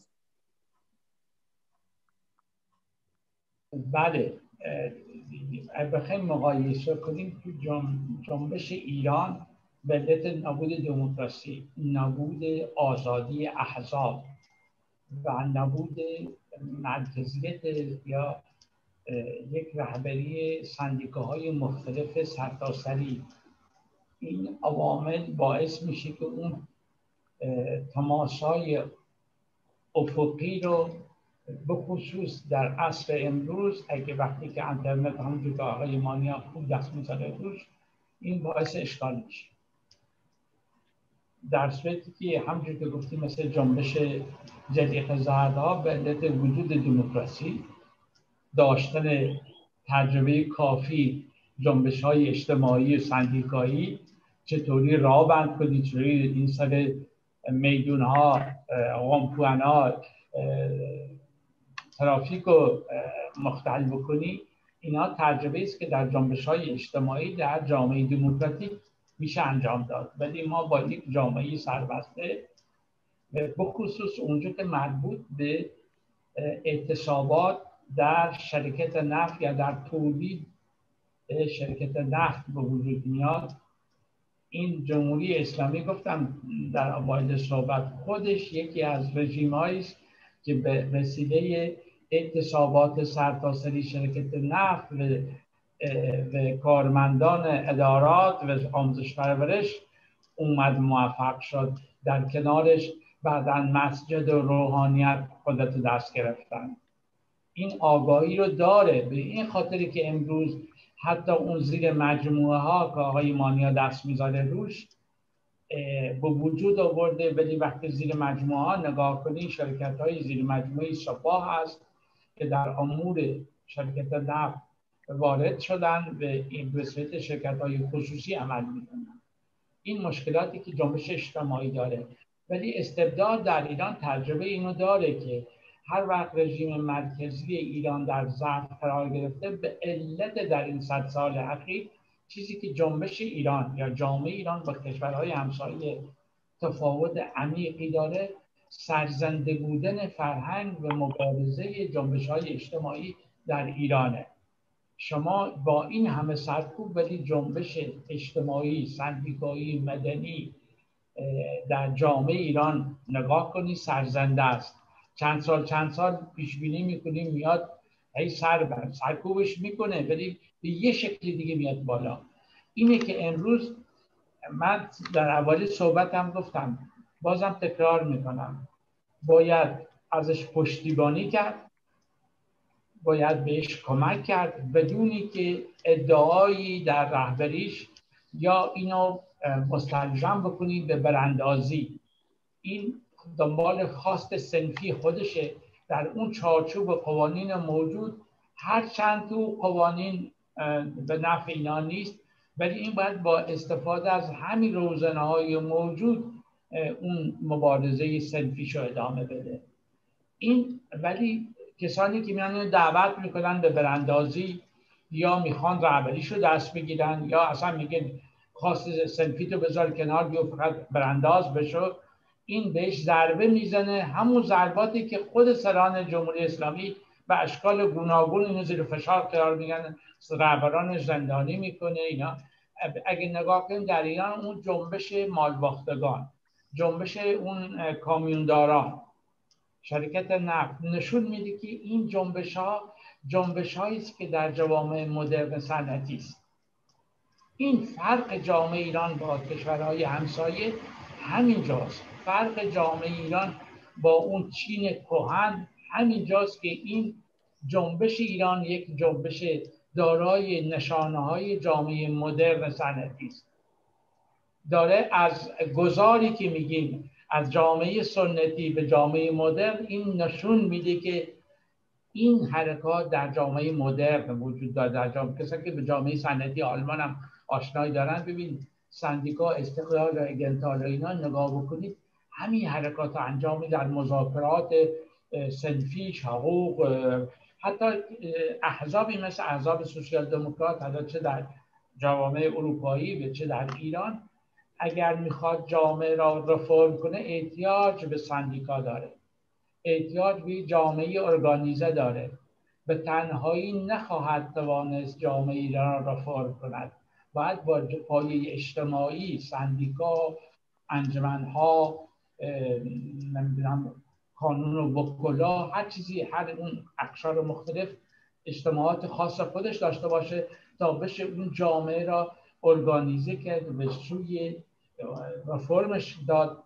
بله، بخوایم مقایسه کنیم تو جنبش ایران به علت نبود دموکراسی، نبود آزادی احزاب و نبود مرکزیت یا یک رهبری سندیکاهای مختلف سرتاسری، این عوامل باعث میشه که اون تماسای افقی رو به خصوص در عصر امروز، اگه وقتی که اینترنت همونجور که آقای مانیا خوب دست میزنه روش، این باعث اشکال میشه. در صورتی که همونجور که گفتیم مثل جنبش جلیقه زردها به علت وجود دموکراسی، داشتن تجربه کافی جنبش های اجتماعی و سندیکایی، چطوری راه بند کنید، چطوری این سر میدون ها، غمپوان ها، ترافیک رو مختل بکنی، اینا تجربه است که در جنبش های اجتماعی در جامعه دموکراتیک میشه انجام داد. ولی ما با یک جامعه سربسته، به خصوص اونجا که مربوط به اعتصابات در شرکت نفت یا در تولید شرکت نفت به وجود میاد، این جمهوری اسلامی گفتم در اوایل صحبت خودش یکی از رژیم‌هایی است که به وسیله اعتصابات سرتاسری شرکت نفت و کارمندان ادارات و آموزش پرورش اومد موفق شد، در کنارش بعداً مسجد و روحانیت قدرت دست گرفتن. این آگاهی رو داره، به این خاطری که امروز حتی اون زیر مجموعه ها که آقای مانیا دست میذاره روش به وجود آورده. ولی وقتی زیر مجموعه ها نگاه کنی، شرکت های زیر مجموعه سپاه هست که در امور شرکت نفت وارد شدن و این به صورت شرکت های خصوصی عمل میکنن. این مشکلاتی که جنبش اجتماعی داره. ولی استبداد در ایران تجربه اینو داره که هر وقت رژیم مرکزی ایران در ضعف قرار گرفته، به علت در این 100 سال اخیر چیزی که جنبش ایران یا جامعه ایران با کشورهای همسایه تفاوت عمیقی داره، سرزنده بودن فرهنگ و مبارزه جنبش‌های اجتماعی در ایرانه. شما با این همه سرکوب ولی جنبش اجتماعی، سندیکایی، مدنی در جامعه ایران نگاه کنی سرزنده است. چند سال پیش بینی میکنیم میاد هی سرکوبش میکنه ولی به یه شکل دیگه میاد بالا. اینه که امروز من در اوایل صحبتم گفتم، بازم تکرار میکنم، باید ازش پشتیبانی کرد، باید بهش کمک کرد بدونی که ادعایی در رهبریش یا اینو مستلزم بکنی به براندازی. این دنبال خواست صنفی خودشه در اون چارچوب قوانین موجود، هرچند تو قوانین به نفع اینا نیست، ولی این باید با استفاده از همین روزنه‌های موجود اون مبارزه صنفیشو ادامه بده. این ولی کسانی که میان دعوت میکنن به براندازی یا میخوان رهبریشو دست بگیرن یا اصلا میگن خواست صنفی تو بذار کنار بیا فقط برانداز بشو، این بهش ضربه میزنه، همون ضرباتی که خود سران جمهوری اسلامی به اشکال گوناگون اینو زیر فشار قرار میدن، رهبران زندانی میکنه. اینا اگه نگاه کنیم در ایران اون جنبش مالباختگان، جنبش اون کامیونداران، شرکت نفت نشون میده که این جنبش هایی است که در جوامع مدرن صنعتی است. این فرق جامعه ایران با کشورهای همسایه همین جاست. فرق جامعه ایران با اون چین کهن همینجاست که این جنبش ایران یک جنبش دارای نشانه‌های جامعه مدرن صنعتی است. داره از گذاری که میگیم از جامعه سنتی به جامعه مدرن، این نشون میده که این حرکات در جامعه مدرن وجود داره. در جامعه کسایی که به جامعه صنعتی آلمان هم آشنایی دارن، ببین سندیکا، استقلال، اگنتال و اینا نگاه بکنید، همین حرکات انجام در مذاکرات صنفی، حقوق، حتی احزابی مثل احزاب سوسیال دموکرات، حتی چه در جوامع اروپایی و چه در ایران، اگر میخواد جامعه را رفرم کنه احتیاج به سندیکا داره، احتیاج به جامعه ارگانیزه داره. به تنهایی نخواهد توانست جامعه ایران را رفرم کند، باید با پایه اجتماعی، سندیکا، انجمنها، نمیدونم کانون وکلا، هر چیزی، هر اون اقشار مختلف اجتماعات خاص خودش داشته باشه تا بشه اون جامعه را ارگانیزه کرد، به سوی رفرمش داد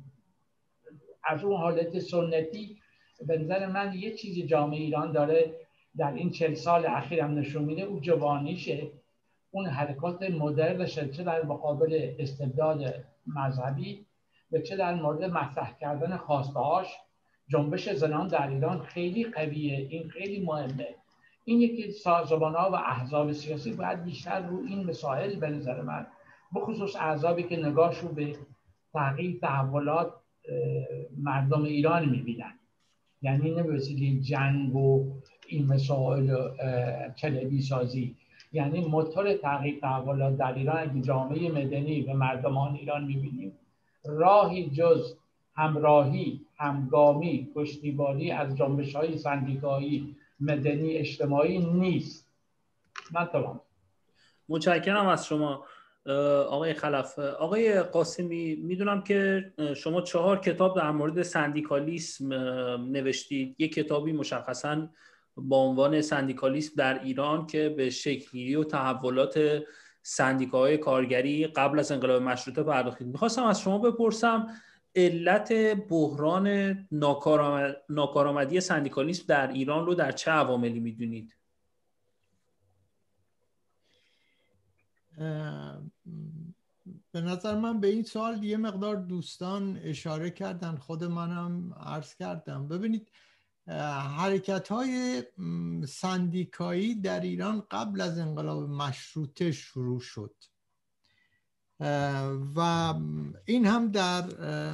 از اون حالت سنتی. به نظر من یه چیزی جامعه ایران داره در این 40 سال اخیر هم نشون میده، اون جوانیشه، اون حرکات مدرنشه، چه در مقابل استبداد مذهبی و چه در مورد مطرح کردن خواسته‌هاش. جنبش زنان در ایران خیلی قویه، این خیلی مهمه. این یکی سازمان‌ها و احزاب سیاسی باید بیشتر رو این مسائل، به نظر من بخصوص احزابی که نگاهشون به تغییر تحولات مردم ایران میبینن، یعنی نه به وسیله جنگ و این مسائل چلبی سازی، یعنی موتور تغییر تحولات در ایران اگه جامعه مدنی و مردمان ایران میبینیم، راهی جز همراهی، همگامی، پشتیبانی از جنبش‌های سندیکایی، مدنی، اجتماعی نیست. من تمام. متشکرم از شما آقای خلف. آقای قاسمی، میدونم که شما 4 کتاب در مورد سندیکالیسم نوشتید. یک کتابی مشخصاً با عنوان سندیکالیسم در ایران که به شکل‌گیری و تحولات سندیکاهای کارگری قبل از انقلاب مشروطه پرداختید. میخواستم از شما بپرسم علت بحران ناکارآمدی سندیکالیسم در ایران رو در چه عواملی میدونید؟ به نظر من به این سوال یه مقدار دوستان اشاره کردن، خود منم عرض کردم. ببینید، حرکت‌های سندیکایی در ایران قبل از انقلاب مشروطه شروع شد و این هم در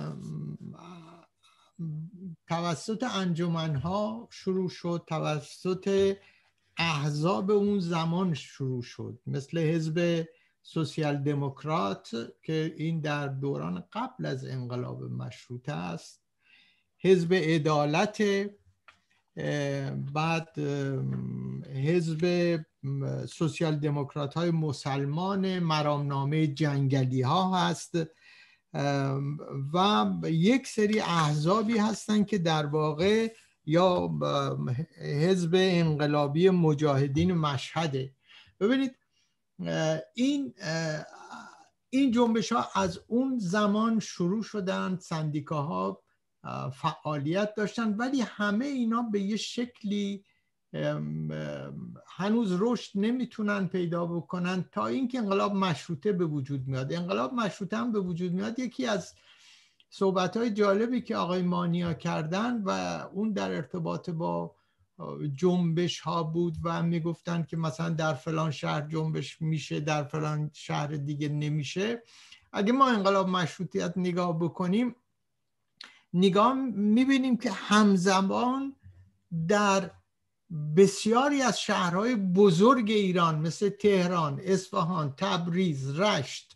توسط انجمن‌ها شروع شد، توسط احزاب اون زمان شروع شد، مثل حزب سوسیال دموکرات که این در دوران قبل از انقلاب مشروطه است، حزب عدالت، بعد حزب سوسیال دموکرات های مسلمان، مرامنامه جنگلی ها هست و یک سری احزابی هستند که در واقع یا حزب انقلابی مجاهدین مشهده. ببینید، این جنبش ها از اون زمان شروع شدن، سندیکاها فعالیت داشتن، ولی همه اینا به یه شکلی هنوز رشد نمیتونن پیدا بکنن تا اینکه انقلاب مشروطه به وجود میاد. انقلاب مشروطه هم به وجود میاد. یکی از صحبت‌های جالبی که آقای مانیا کردن و اون در ارتباط با جنبش ها بود و میگفتن که مثلا در فلان شهر جنبش میشه، در فلان شهر دیگه نمیشه. اگه ما انقلاب مشروطیت نگاه بکنیم، میبینیم که همزمان در بسیاری از شهرهای بزرگ ایران مثل تهران، اصفهان، تبریز، رشت،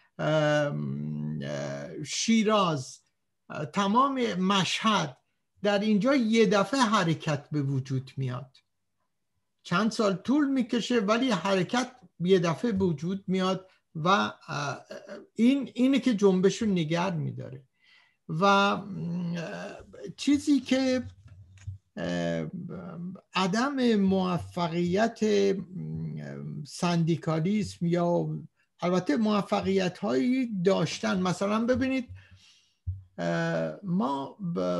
شیراز، تمام مشهد، در اینجا یه دفعه حرکت به وجود میاد. چند سال طول میکشه ولی حرکت یه دفعه به وجود میاد و اینه که جنبش رو نگه میداره. و چیزی که عدم موفقیت سندیکالیسم، یا البته موفقیت هایی داشتن، مثلا ببینید ما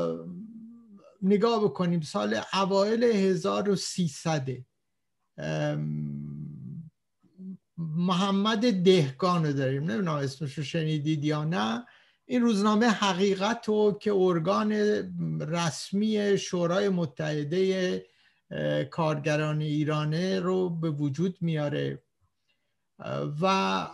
نگاه بکنیم سال اوایل 1300 محمد دهقان رو داریم، نمیدونم اسمش رو شنیدید یا نه. این روزنامه حقیقت رو که ارگان رسمی شورای متحده کارگران ایرانه رو به وجود میاره و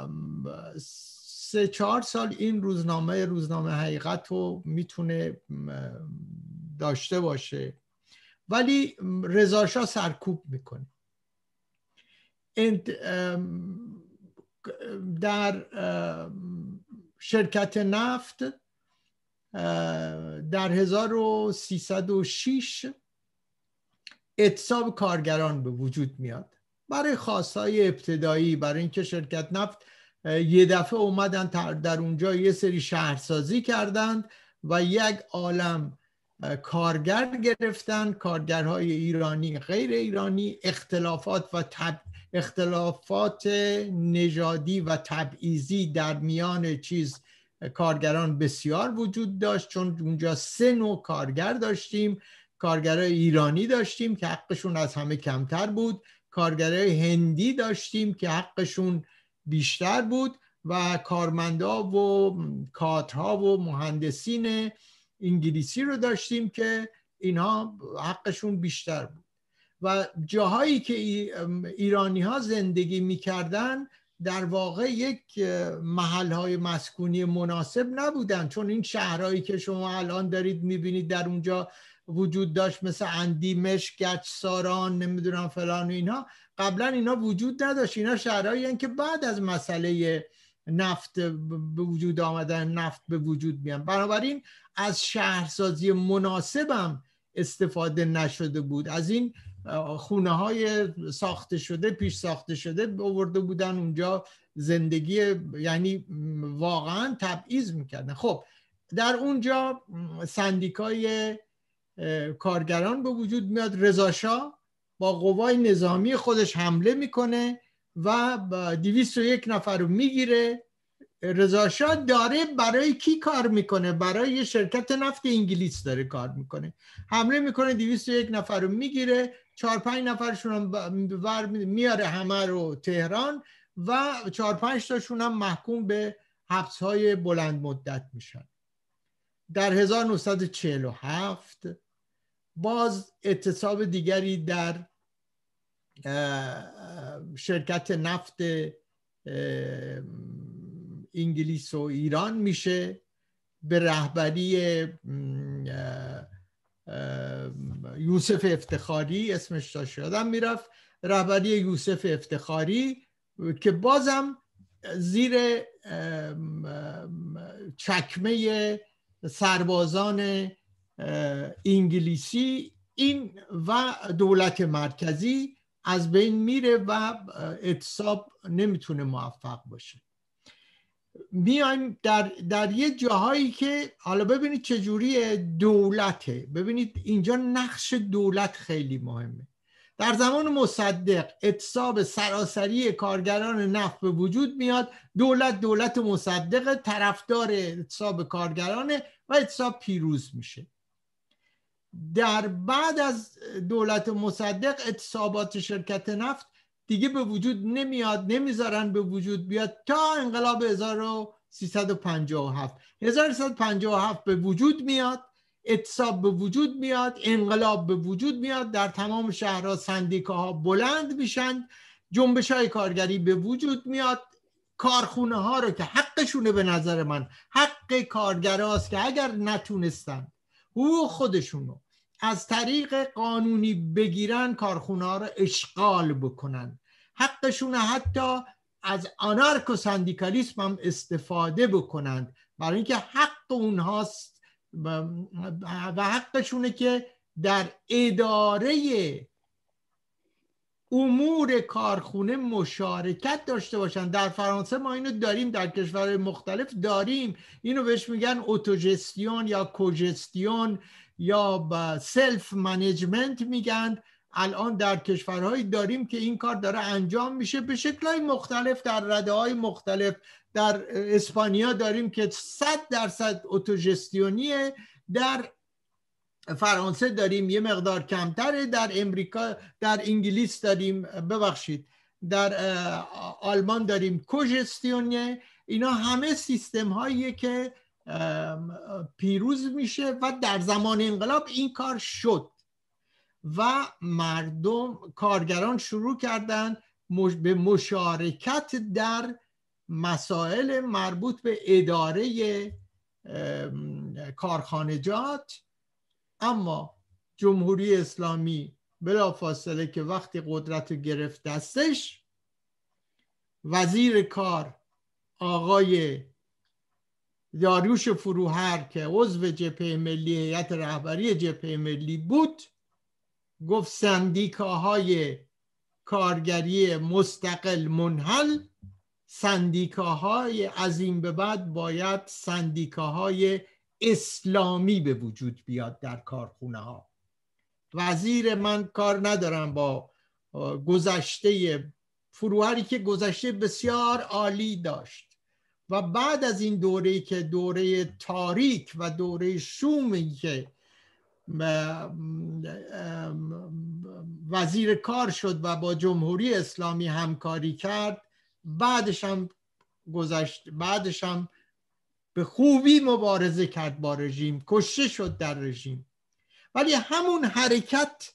3-4 سال این روزنامه حقیقت رو میتونه داشته باشه، ولی رضا شاه سرکوب میکنه. در شرکت نفت در 1306 اعتصاب کارگران به وجود میاد برای خواستهای ابتدایی، برای اینکه شرکت نفت یه دفعه اومدن در اونجا یه سری شهرسازی کردند و یک عالم کارگر گرفتن، کارگرهای ایرانی، غیر ایرانی. اختلافات نژادی و تبعیضی در میان کارگران بسیار وجود داشت، چون اونجا 3 نوع کارگر داشتیم. کارگرای ایرانی داشتیم که حقشون از همه کمتر بود، کارگرای هندی داشتیم که حقشون بیشتر بود و کارمندا و کادرها و مهندسین انگلیسی رو داشتیم که اینها حقشون بیشتر بود. و جاهایی که ایرانی ها زندگی میکردن در واقع یک محلهای مسکونی مناسب نبودن، چون این شهرهایی که شما الان دارید میبینید در اونجا وجود داشت، مثل اندیمش، گچساران، نمیدونم فلان و اینها، قبلا اینا وجود نداشت. اینا شهرهایی هستند که بعد از مسئله نفت به وجود آمدن نفت به وجود میان. بنابراین از شهرسازی مناسبم استفاده نشده بود. از این خونه های ساخته شده، پیش ساخته شده آورده بودن اونجا زندگی، یعنی واقعا تبعیض میکردن. خب در اونجا سندیکای کارگران به وجود میاد. رضا شاه با قوای نظامی خودش حمله میکنه و 201 نفر رو میگیره. رضا شاه داره برای کی کار میکنه؟ برای شرکت نفت انگلیس داره کار میکنه. حمله میکنه، 201 نفر رو میگیره، 4-5 نفرشون هم میاره همه رو تهران و 4-5 تاشون هم محکوم به حبس‌های بلند مدت میشن. در 1947 باز اعتصاب دیگری در شرکت نفت انگلیس و ایران میشه به رهبری یوسف افتخاری، اسمش داشت یادم میرفت، رهبری یوسف افتخاری که بازم زیر چکمه سربازان انگلیسی این و دولت مرکزی از بین میره و اعتصاب نمیتونه موفق باشه. میایم در یه جاهایی که حالا ببینید چجوری دولته. ببینید اینجا نقش دولت خیلی مهمه. در زمان مصدق اعتصاب سراسری کارگران نفت به وجود میاد. دولت مصدق طرفدار اعتصاب کارگرانه و اعتصاب پیروز میشه. در بعد از دولت مصدق اعتصابات شرکت نفت دیگه به وجود نمیاد، نمیذارن به وجود بیاد تا انقلاب 1357. 1357 به وجود میاد، اعتصاب به وجود میاد، انقلاب به وجود میاد، در تمام شهرها سندیکاها بلند میشن، جنبش‌های کارگری به وجود میاد. کارخونه ها رو که حقشونه، به نظر من حق کارگراست که اگر نتونستن حقوق خودشونو از طریق قانونی بگیرن، کارخونه ها رو اشغال بکنن. حقشونه حتی از آنارکو سندیکالیسم هم استفاده بکنند، برای اینکه حق اونهاست و حقشونه که در اداره امور کارخونه مشارکت داشته باشن. در فرانسه ما اینو داریم، در کشورهای مختلف داریم. اینو بهش میگن اوتوژستیون یا کوژستیون یا سلف منیجمنت میگن. الان در کشورهایی داریم که این کار داره انجام میشه به شکل‌های مختلف، در رده‌های مختلف. در اسپانیا داریم که 100% اتوژستیونیه، در فرانسه داریم یه مقدار کمتره، در امریکا، در انگلیس داریم، ببخشید در آلمان داریم کوژستیونیه. اینا همه سیستم هاییه که پیروز میشه و در زمان انقلاب این کار شد و مردم، کارگران شروع کردن به مشارکت در مسائل مربوط به اداره کارخانجات. اما جمهوری اسلامی بلافاصله که وقتی قدرت رو گرفت دستش، وزیر کار آقای داریوش فروهر که عضو جبهه ملی، هیئت رهبری جبهه ملی بود، گفت سندیکاهای کارگری مستقل منحل، سندیکاهای از این به بعد باید سندیکاهای اسلامی به وجود بیاد در کارخونه ها. وزیر، من کار ندارم با گذشته فروهری که گذشته بسیار عالی داشت و بعد از این دوره‌ای که دوره تاریک و دوره شومی که وزیر کار شد و با جمهوری اسلامی همکاری کرد، بعدش هم به خوبی مبارزه کرد با رژیم، کشته شد در رژیم. ولی همون حرکت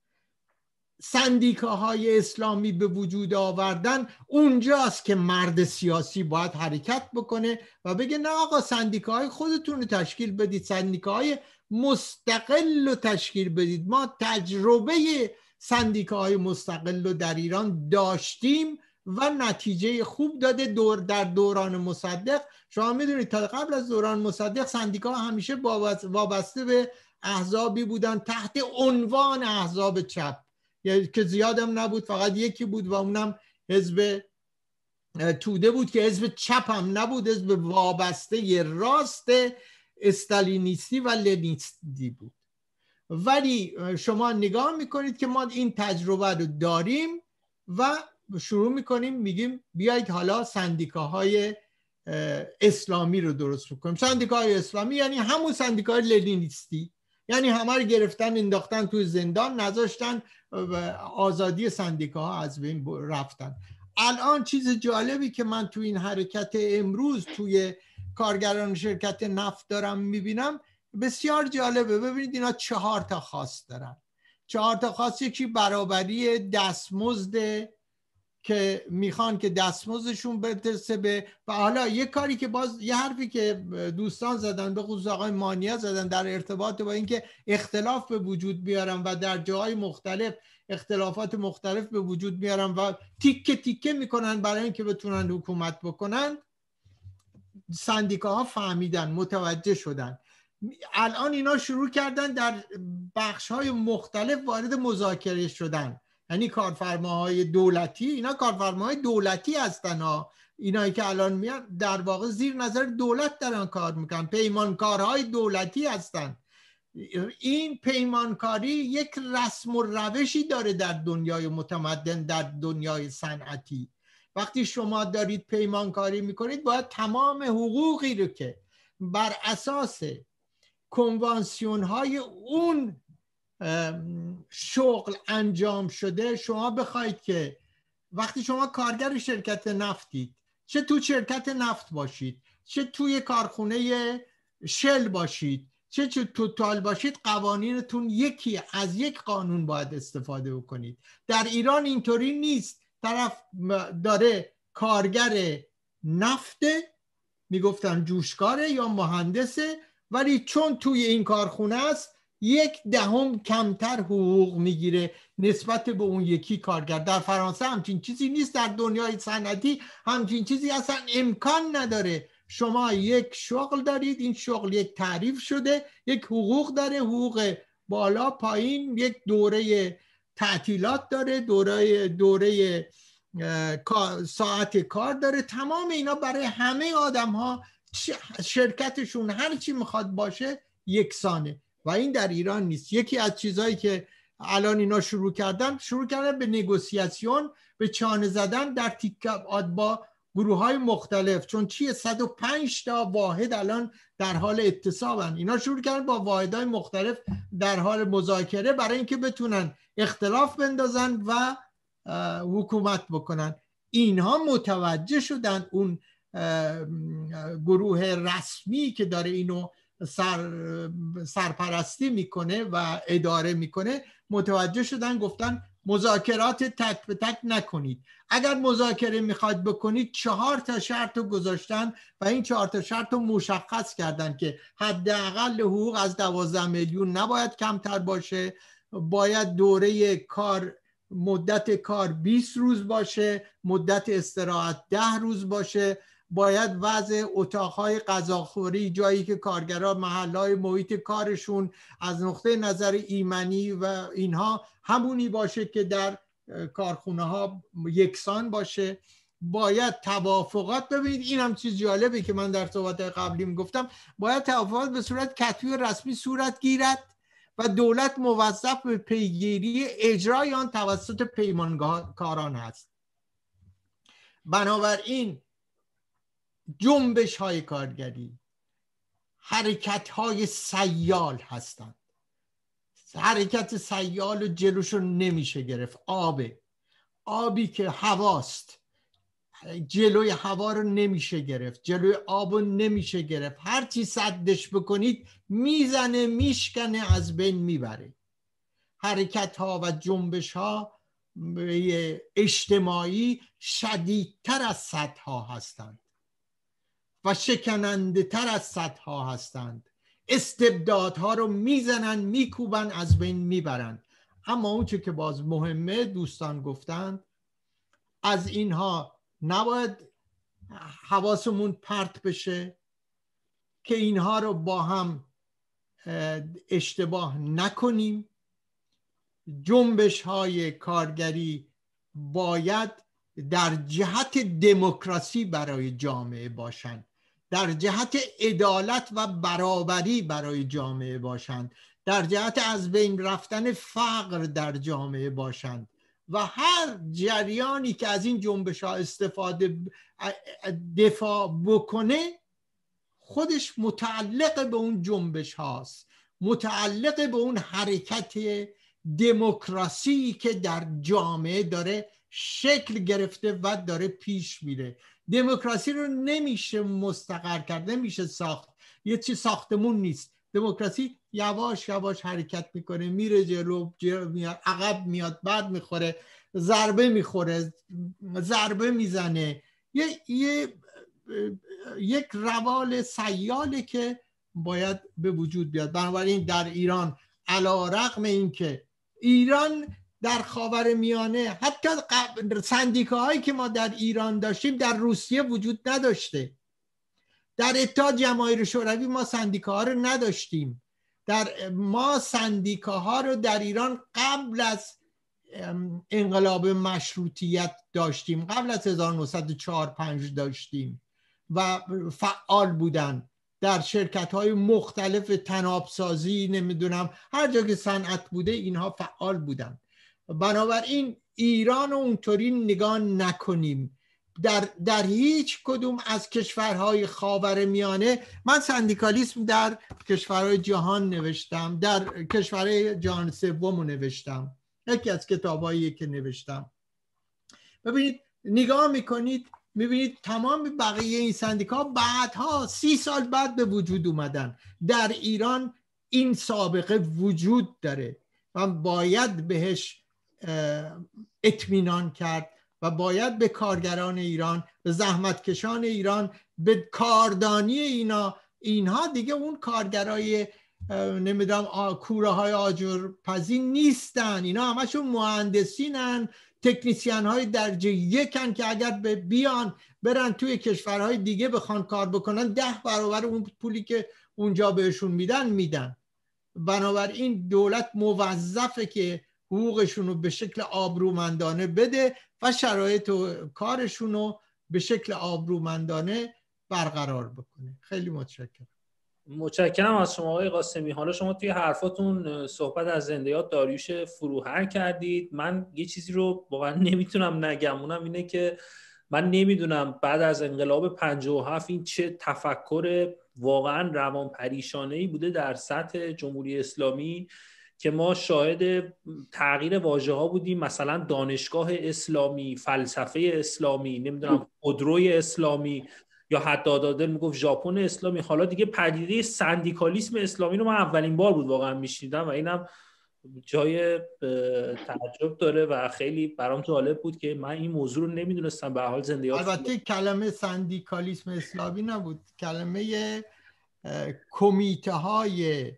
سندیکاهای اسلامی به وجود آوردن، اونجاست که مرد سیاسی باید حرکت بکنه و بگه نه آقا، سندیکاهای خودتون رو تشکیل بدید، سندیکاهای مستقل رو تشکیل بدید. ما تجربه سندیکاهای مستقل رو در ایران داشتیم و نتیجه خوب داده. در دوران مصدق شما میدونید تا قبل از دوران مصدق سندیکا همیشه وابسته به احزابی بودن تحت عنوان احزاب چپ، که زیادم نبود، فقط یکی بود و اونم حزب توده بود که حزب چپ هم نبود، حزب وابسته راست استالینیستی و لنینیستی بود. ولی شما نگاه میکنید که ما این تجربه رو داریم و شروع میکنیم میگیم بیایید حالا سندیکاهای اسلامی رو درست بکنیم. سندیکاهای اسلامی یعنی همون سندیکاهای لنینیستی، یعنی همه رو گرفتن انداختن توی زندان، نذاشتن آزادی سندیکاها از بین رفتن. الان چیز جالبی که من توی این حرکت امروز توی کارگران شرکت نفت دارم میبینم بسیار جالبه. ببینید اینا 4 تا خواست دارن. 4 تا خواست. یکی برابری دستمزد که میخوان که دستمزدشون برسه به، و حالا یه کاری که باز یه حرفی که دوستان زدن، به خصوص آقای مانیا زدن، در ارتباط با اینکه اختلاف به وجود بیارن و در جاهای مختلف اختلافات مختلف به وجود بیارن و تیکه تیکه میکنن برای اینکه بتونن حکومت بکنن. سندیکاها فهمیدن، متوجه شدن. الان اینا شروع کردن در بخش‌های مختلف وارد مذاکره شدن. یعنی کارفرماهای دولتی، اینا کارفرماهای دولتی هستن ها، اینایی که الان میان در واقع زیر نظر دولت دارن کار میکنن، پیمانکارهای دولتی هستن. این پیمانکاری یک رسم و روشی داره در دنیای متمدن، در دنیای صنعتی. وقتی شما دارید پیمانکاری میکنید باید تمام حقوقی رو که بر اساس کنوانسیون های اون شغل انجام شده شما بخواید که وقتی شما کارگر شرکت نفتید، چه تو شرکت نفت باشید، چه توی کارخونه شل باشید، چه توتال باشید، قوانینتون یکی از یک قانون باید استفاده بکنید. در ایران اینطوری نیست. طرف داره کارگر نفته، میگفتن جوشکاره یا مهندسه، ولی چون توی این کارخونه است 1/10 کمتر حقوق میگیره نسبت به اون یکی کارگر. در فرانسه همچین چیزی نیست. در دنیای صنعتی همچین چیزی اصلا امکان نداره. شما یک شغل دارید، این شغل یک تعریف شده، یک حقوق داره، حقوق بالا پایین، یک دوره تعطیلات داره، دوره ساعت کار داره. تمام اینا برای همه آدم ها، شرکتشون هر چی میخواد باشه یکسانه و این در ایران نیست. یکی از چیزهایی که الان اینا شروع کردن به نگوسیاسیون، به چانه زدن در تیکه با گروه های مختلف. چون 105 تا واحد الان در حال اتصابن. اینا شروع کردن با واحدهای مختلف در حال مذاکره برای اینکه بتونن اختلاف بندازن و حکومت بکنن. اینها متوجه شدن، اون گروه رسمی که داره اینو سرپرستی میکنه و اداره میکنه متوجه شدن، گفتن مذاکرات تک به تک نکنید. اگر مذاکره میخواد بکنید 4 تا شرط رو گذاشتن و این 4 تا شرط رو مشخص کردن که حداقل حقوق از 12 میلیون نباید کمتر باشه، باید دوره کار، مدت کار 20 روز باشه، مدت استراحت 10 روز باشه، باید وضع اتاقهای غذاخوری، جایی که کارگرها محلهای محیط کارشون از نقطه نظر ایمنی و اینها همونی باشه که در کارخونه ها یکسان باشه. باید توافقات، ببینید این هم چیز جالبه که من در صحبت قبلی میگفتم، باید توافقات به صورت کتبی و رسمی صورت گیرد و دولت موظف به پیگیری اجرای آن توسط پیمانکاران هست. بنابراین جنبش های کارگری حرکت های سیال هستند. حرکت سیال و جلوشو نمیشه گرفت. آبی که هواست، جلوی هوا رو نمیشه گرفت، جلوی آب رو نمیشه گرفت. هر چی سدش بکنید میزنه، میشکنه، از بین میبره. حرکت ها و جنبش ها اجتماعی شدیدتر از سدها هستند و شکننده تر از سدها هستند. استبدادها رو میزنن، میکوبن، از بین میبرن. اما اون چه که باز مهمه، دوستان گفتند، از اینها نباید حواسمون پرت بشه که اینها رو با هم اشتباه نکنیم. جنبش های کارگری باید در جهت دموکراسی برای جامعه باشند، در جهت عدالت و برابری برای جامعه باشند، در جهت از بین رفتن فقر در جامعه باشند و هر جریانی که از این جنبش ها دفاع بکنه خودش متعلق به اون جنبش هاست، متعلق به اون حرکت دموکراسی که در جامعه داره شکل گرفته و داره پیش میره. دموکراسی رو نمیشه مستقر کرد، نمیشه ساخت. یه چیز ساختمون نیست. دموکراسی یواش یواش حرکت میکنه، میره جلو میاد، عقب میاد، بعد میخوره، ضربه میخوره، ضربه میزنه. یک روال سیاله که باید به وجود بیاد. بنابراین در ایران، علی رغم اینکه ایران در خاورمیانه، حتی سندیکاهایی که ما در ایران داشتیم در روسیه وجود نداشته. در اتحاد جماهیر شوروی ما سندیکاها رو نداشتیم. ما سندیکاها رو در ایران قبل از انقلاب مشروطیت داشتیم، قبل از 1904-5 داشتیم و فعال بودن در شرکت‌های مختلف، تنابسازی، نمیدونم هر جا که صنعت بوده اینها فعال بودن. بنابراین ایران رو اونطوری نگاه نکنیم. در هیچ کدوم از کشورهای خاورمیانه، من سندیکالیسم در کشورهای جهان نوشتم، در کشورهای جهان سوم نوشتم، یکی از کتابایی که نوشتم. ببینید، نگاه میکنید میبینید تمام بقیه این سندیکا بعدها 30 سال بعد به وجود اومدن. در ایران این سابقه وجود داره و باید بهش اطمینان کرد و باید به کارگران ایران، به زحمتکشان ایران، به کاردانی اینها دیگه اون کارگرای نمیدونم کوره های آجرپزی نیستن. اینا همشون مهندسینن، تکنیسیان های درجه یکن که اگر بیان برن توی کشورهای دیگه بخوان کار بکنن 10 برابر اون پولی که اونجا بهشون میدن. بنابراین دولت موظفه که حقوقشون رو به شکل آبرومندانه بده و شرایط کارشون رو به شکل آبرومندانه برقرار بکنه. خیلی متشکرم. متشکرم از شما آقای قاسمی. حالا شما توی حرفاتون صحبت از زندیات داریوش فروهر کردید. من یه چیزی رو واقعا نمیتونم نگم، اونم اینه که من نمیدونم بعد از انقلاب 57 این چه تفکر واقعا روان پریشانه‌ای بوده در سطح جمهوری اسلامی که ما شاهد تغییر واژه‌ها بودیم، مثلا دانشگاه اسلامی، فلسفه اسلامی، نمیدونم خودروی اسلامی، یا حتی عادل میگفت ژاپن اسلامی. حالا دیگه پدیده سندیکالیسم اسلامی رو من اولین بار بود واقعا میشنیدم و اینم جای تعجب داره و خیلی برام جالب بود که من این موضوع رو نمیدونستم. به هر حال زندیات البته کلمه سندیکالیسم اسلامی نبود، کلمه کمیته های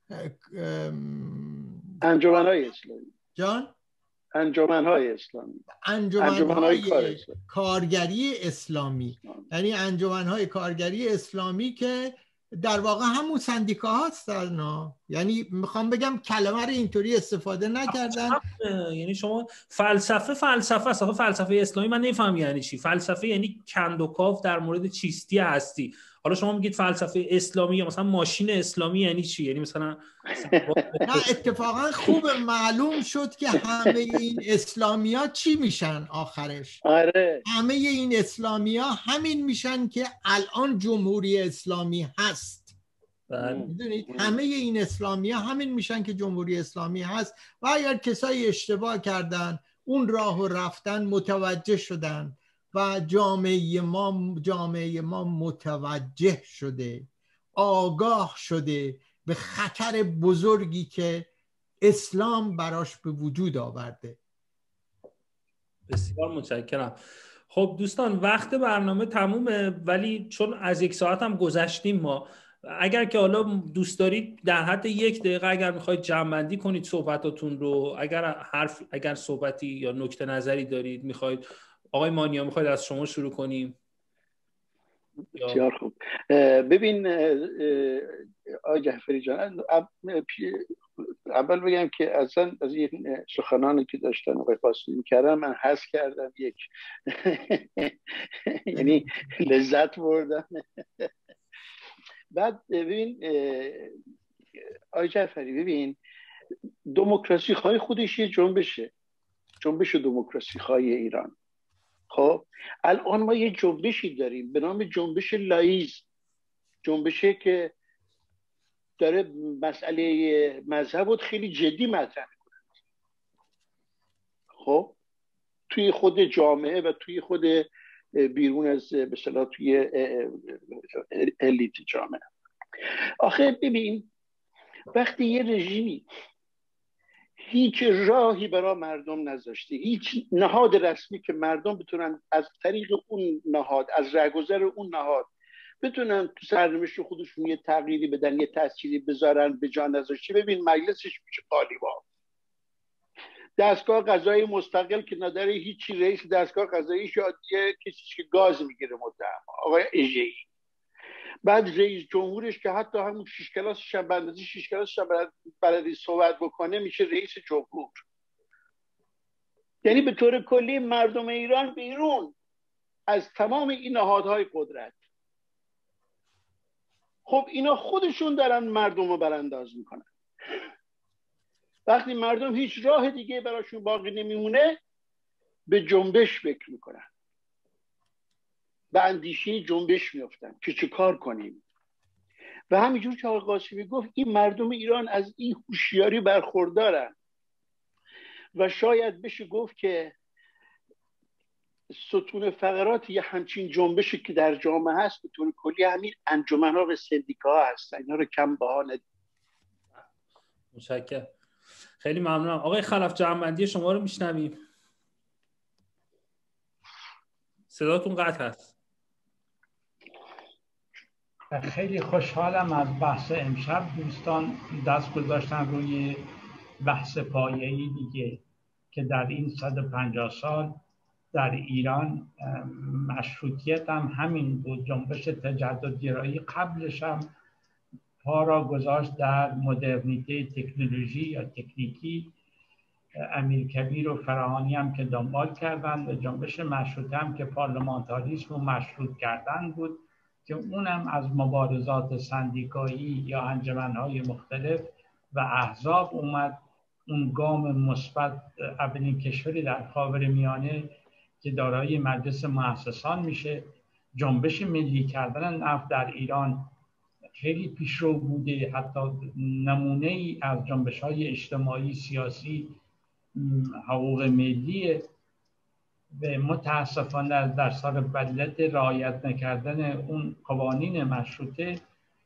انجمن‌های اسلامی. جان؟ انجمن‌های اسلامی، انجمن‌های کارگری اسلامی، یعنی انجمن‌های کارگری اسلامی که در واقع همون سندیکا هستن. یعنی میخوام بگم کلمه رو اینطوری استفاده نکردن. یعنی شما فلسفه است. فلسفه اسلامی من نمیفهم یعنی چی. فلسفه یعنی کند و کاف در مورد چیستی هستی. حالا شما میگید فلسفه اسلامی یا مثلا ماشین اسلامی یعنی چی؟ یعنی مثلا نه اتفاقا خوب معلوم شد که همه این اسلامی ها چی میشن آخرش. آره. همه این اسلامی ها همین میشن که الان جمهوری اسلامی هست. میدونید همه این اسلامی ها همین میشن که جمهوری اسلامی هست و اگر کسایی اشتباه کردن اون راه و رفتن متوجه شدن و جامعه ما متوجه شده، آگاه شده به خطر بزرگی که اسلام براش به وجود آورده. بسیار متشکرم. خب دوستان وقت برنامه تمومه، ولی چون از 1 ساعت هم گذشتیم ما، اگر که حالا دوست دارید در حد 1 دقیقه اگر میخواید جمع‌بندی کنید صحبتاتون رو، اگر صحبتی یا نکته نظری دارید میخواید، آقای مانیا میخواید از شما شروع کنیم؟ بسیار خوب. ببین آقای جعفری جان، اول بگم که اصلا از این سخنانی که داشتن آقای قاسمی کردن من حس کردم، یعنی لذت بردم. بعد ببین آقای جعفری، ببین دموکراسی خواهی خودش یه جنبش دموکراسی خواهی ایران. خب الان ما یه جنبشی داریم به نام جنبش لاییسم، جنبشی که داره مسئله مذهب رو خیلی جدی مطرح میکنه. خب توی خود جامعه و توی خود بیرون از به اصطلاح توی الیت جامعه. آخه ببین وقتی یه رژیمی هیچ راهی برای مردم نذاشته، هیچ نهاد رسمی که مردم بتونن از طریق اون نهاد، از رهگذر اون نهاد بتونن تو سرنوشت خودشون یه تغییری بدن، یه تأثیری بذارن، به جا نذاشته. ببین مجلسش میشه قالیباف، دستگاه قضایی مستقل که نداره هیچی، رئیس دستگاه قضایی یه کسی که گاز میگیره متهم آقای اژه‌ای، بعد رئیس جمهورش که حتی همون 6 کلاسش هم بندازی 6 کلاسش هم بلدی صحبت بکنه میشه رئیس جمهور. یعنی به طور کلی مردم ایران بیرون از تمام این نهادهای قدرت. خب اینا خودشون دارن مردم رو برانداز میکنن. وقتی مردم هیچ راه دیگه براشون باقی نمیمونه به جنبش فکر میکنن، به اندیشه جنبش میفتن که چه کار کنیم. و همینجور که آقای قاسمی گفت این مردم ایران از این هوشیاری برخوردارن و شاید بشه گفت که ستون فقرات یه همچین جنبشی که در جامعه هست به طور کلی همین انجمن‌ها و سندیکاها هستن. اینا رو کم بها ندید. متشکرم، خیلی ممنونم. آقای خلف جمع‌بندی شما رو میشنویم. صداتون قطع هست. خیلی خوشحالم از بحث امشب. دوستان دست گذاشتن روی بحث پایه‌ای دیگه که در این 150 سال در ایران مشروطیت هم همین بود، جنبش تجددگرایی. قبلش هم پا را گذاشت در مدرنیته تکنولوژی یا تکنیکی. امیرکبیر و فراهانی هم که دنبال کردن و جنبش مشروطه هم که پارلمانتاریسم و مشروط کردن بود که اونم از مبارزات سندیکایی یا انجمنهای مختلف و احزاب اومد اون گام مثبت، اولین کشوری در خاورمیانه که دارای مجلس مؤسسان میشه. جنبش ملی کردن نفت در ایران خیلی پیشرو بوده، حتی نمونه ای از جنبش های اجتماعی سیاسی حقوق ملیه و متاسفانه در سال بلد رعایت نکردن اون قوانین مشروطه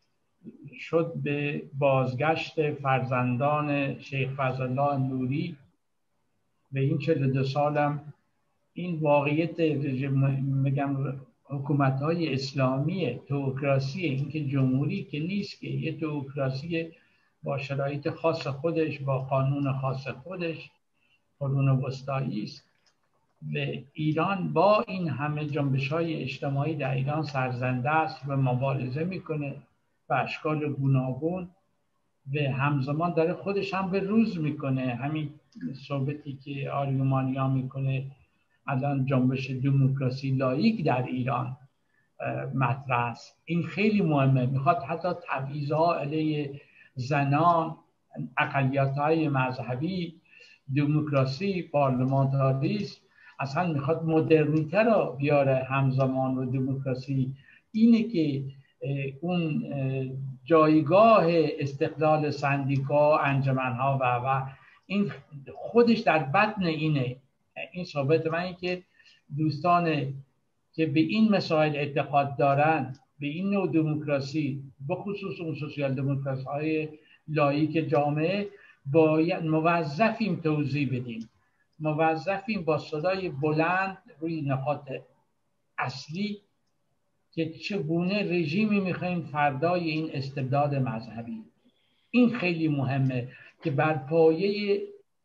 شد به بازگشت فرزندان شیخ فضلالله نوری و این 42 سالم این واقعیت میگم حکومت‌های اسلامی تئوکراسی، اینکه جمهوری که نیست، که یه تئوکراسی با شرایط خاص خودش، با قانون خاص خودش، قرون وسطایی است. و ایران با این همه جنبش‌های اجتماعی در ایران سرزنده است و مبارزه میکنه به اشکال گوناگون و همزمان داره خودش هم به روز میکنه. همین صحبتی که آریومانیا میکنه الان جنبش دموکراسی لاییک در ایران مطرح است، این خیلی مهمه. میخواد حتی تبعیض‌ها علیه زنان، اقلیت‌های مذهبی، دموکراسی، پارلمانتاریسم، اصلا میخواد مدرنیته رو بیاره همزمان و دموکراسی. اینه که اون جایگاه استقلال سندیکا، انجمن‌ها و این خودش در بطن اینه. این ثابت من این که دوستان که به این مسائل اعتقاد دارن، به این نوع دموکراسی، بخصوص اون سوسیال دموکراسی های لاییک جامعه، باید موظفیم توضیح بدیم، موظفیم با صدای بلند روی نقاط اصلی که چگونه رژیمی میخوایم فردای این استبداد مذهبی. این خیلی مهمه که بر پایه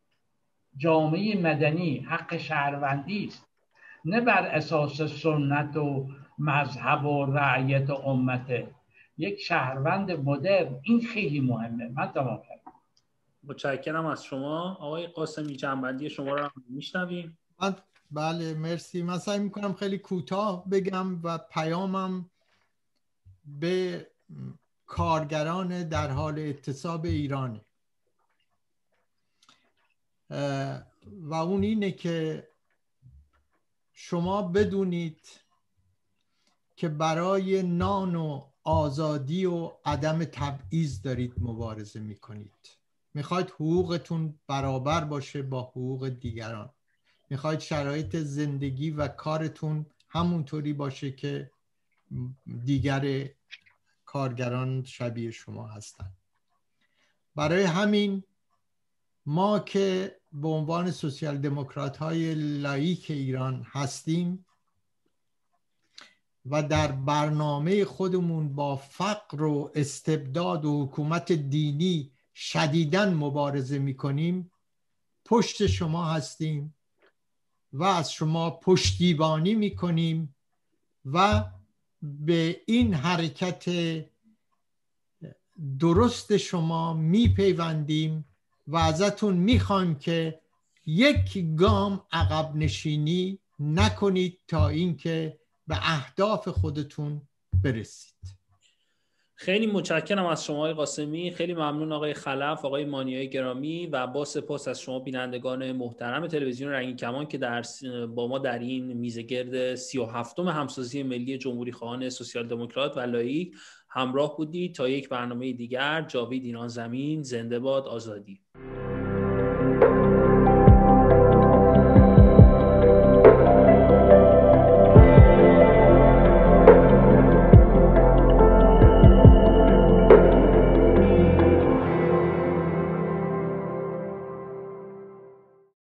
جامعه مدنی حق شهروندی است، نه بر اساس سنت و مذهب و رعیت و امته. یک شهروند مدرن، این خیلی مهمه. من تمام کردم. متشکرم از شما آقای قاسمی، جنبندی شما رو میشنویم. بله مرسی. من سعی میکنم خیلی کوتاه بگم و پیامم به کارگران در حال اعتصاب ایرانه و اون اینه که شما بدونید که برای نان و آزادی و عدم تبعیض دارید مبارزه میکنید. میخواید حقوقتون برابر باشه با حقوق دیگران، میخواید شرایط زندگی و کارتون همونطوری باشه که دیگر کارگران شبیه شما هستن. برای همین ما که به عنوان سوسیال دموکرات های لاییک ایران هستیم و در برنامه خودمون با فقر و استبداد و حکومت دینی شدیداً مبارزه میکنیم، پشت شما هستیم و از شما پشتیبانی میکنیم و به این حرکت درست شما میپیوندیم و ازتون میخوایم که یک گام عقب نشینی نکنید تا اینکه به اهداف خودتون برسید. خیلی متشکرم از شما آقای قاسمی، خیلی ممنون آقای خلف، آقای مانیای گرامی و با سپاس از شما بینندگان محترم تلویزیون رنگین کمان که با ما در این میزگرد 37م همسازی ملی جمهوری خواهان سوسیال دموکرات و لاییک همراه بودید. تا یک برنامه دیگر، جاوید ایران زمین، زنده باد آزادی.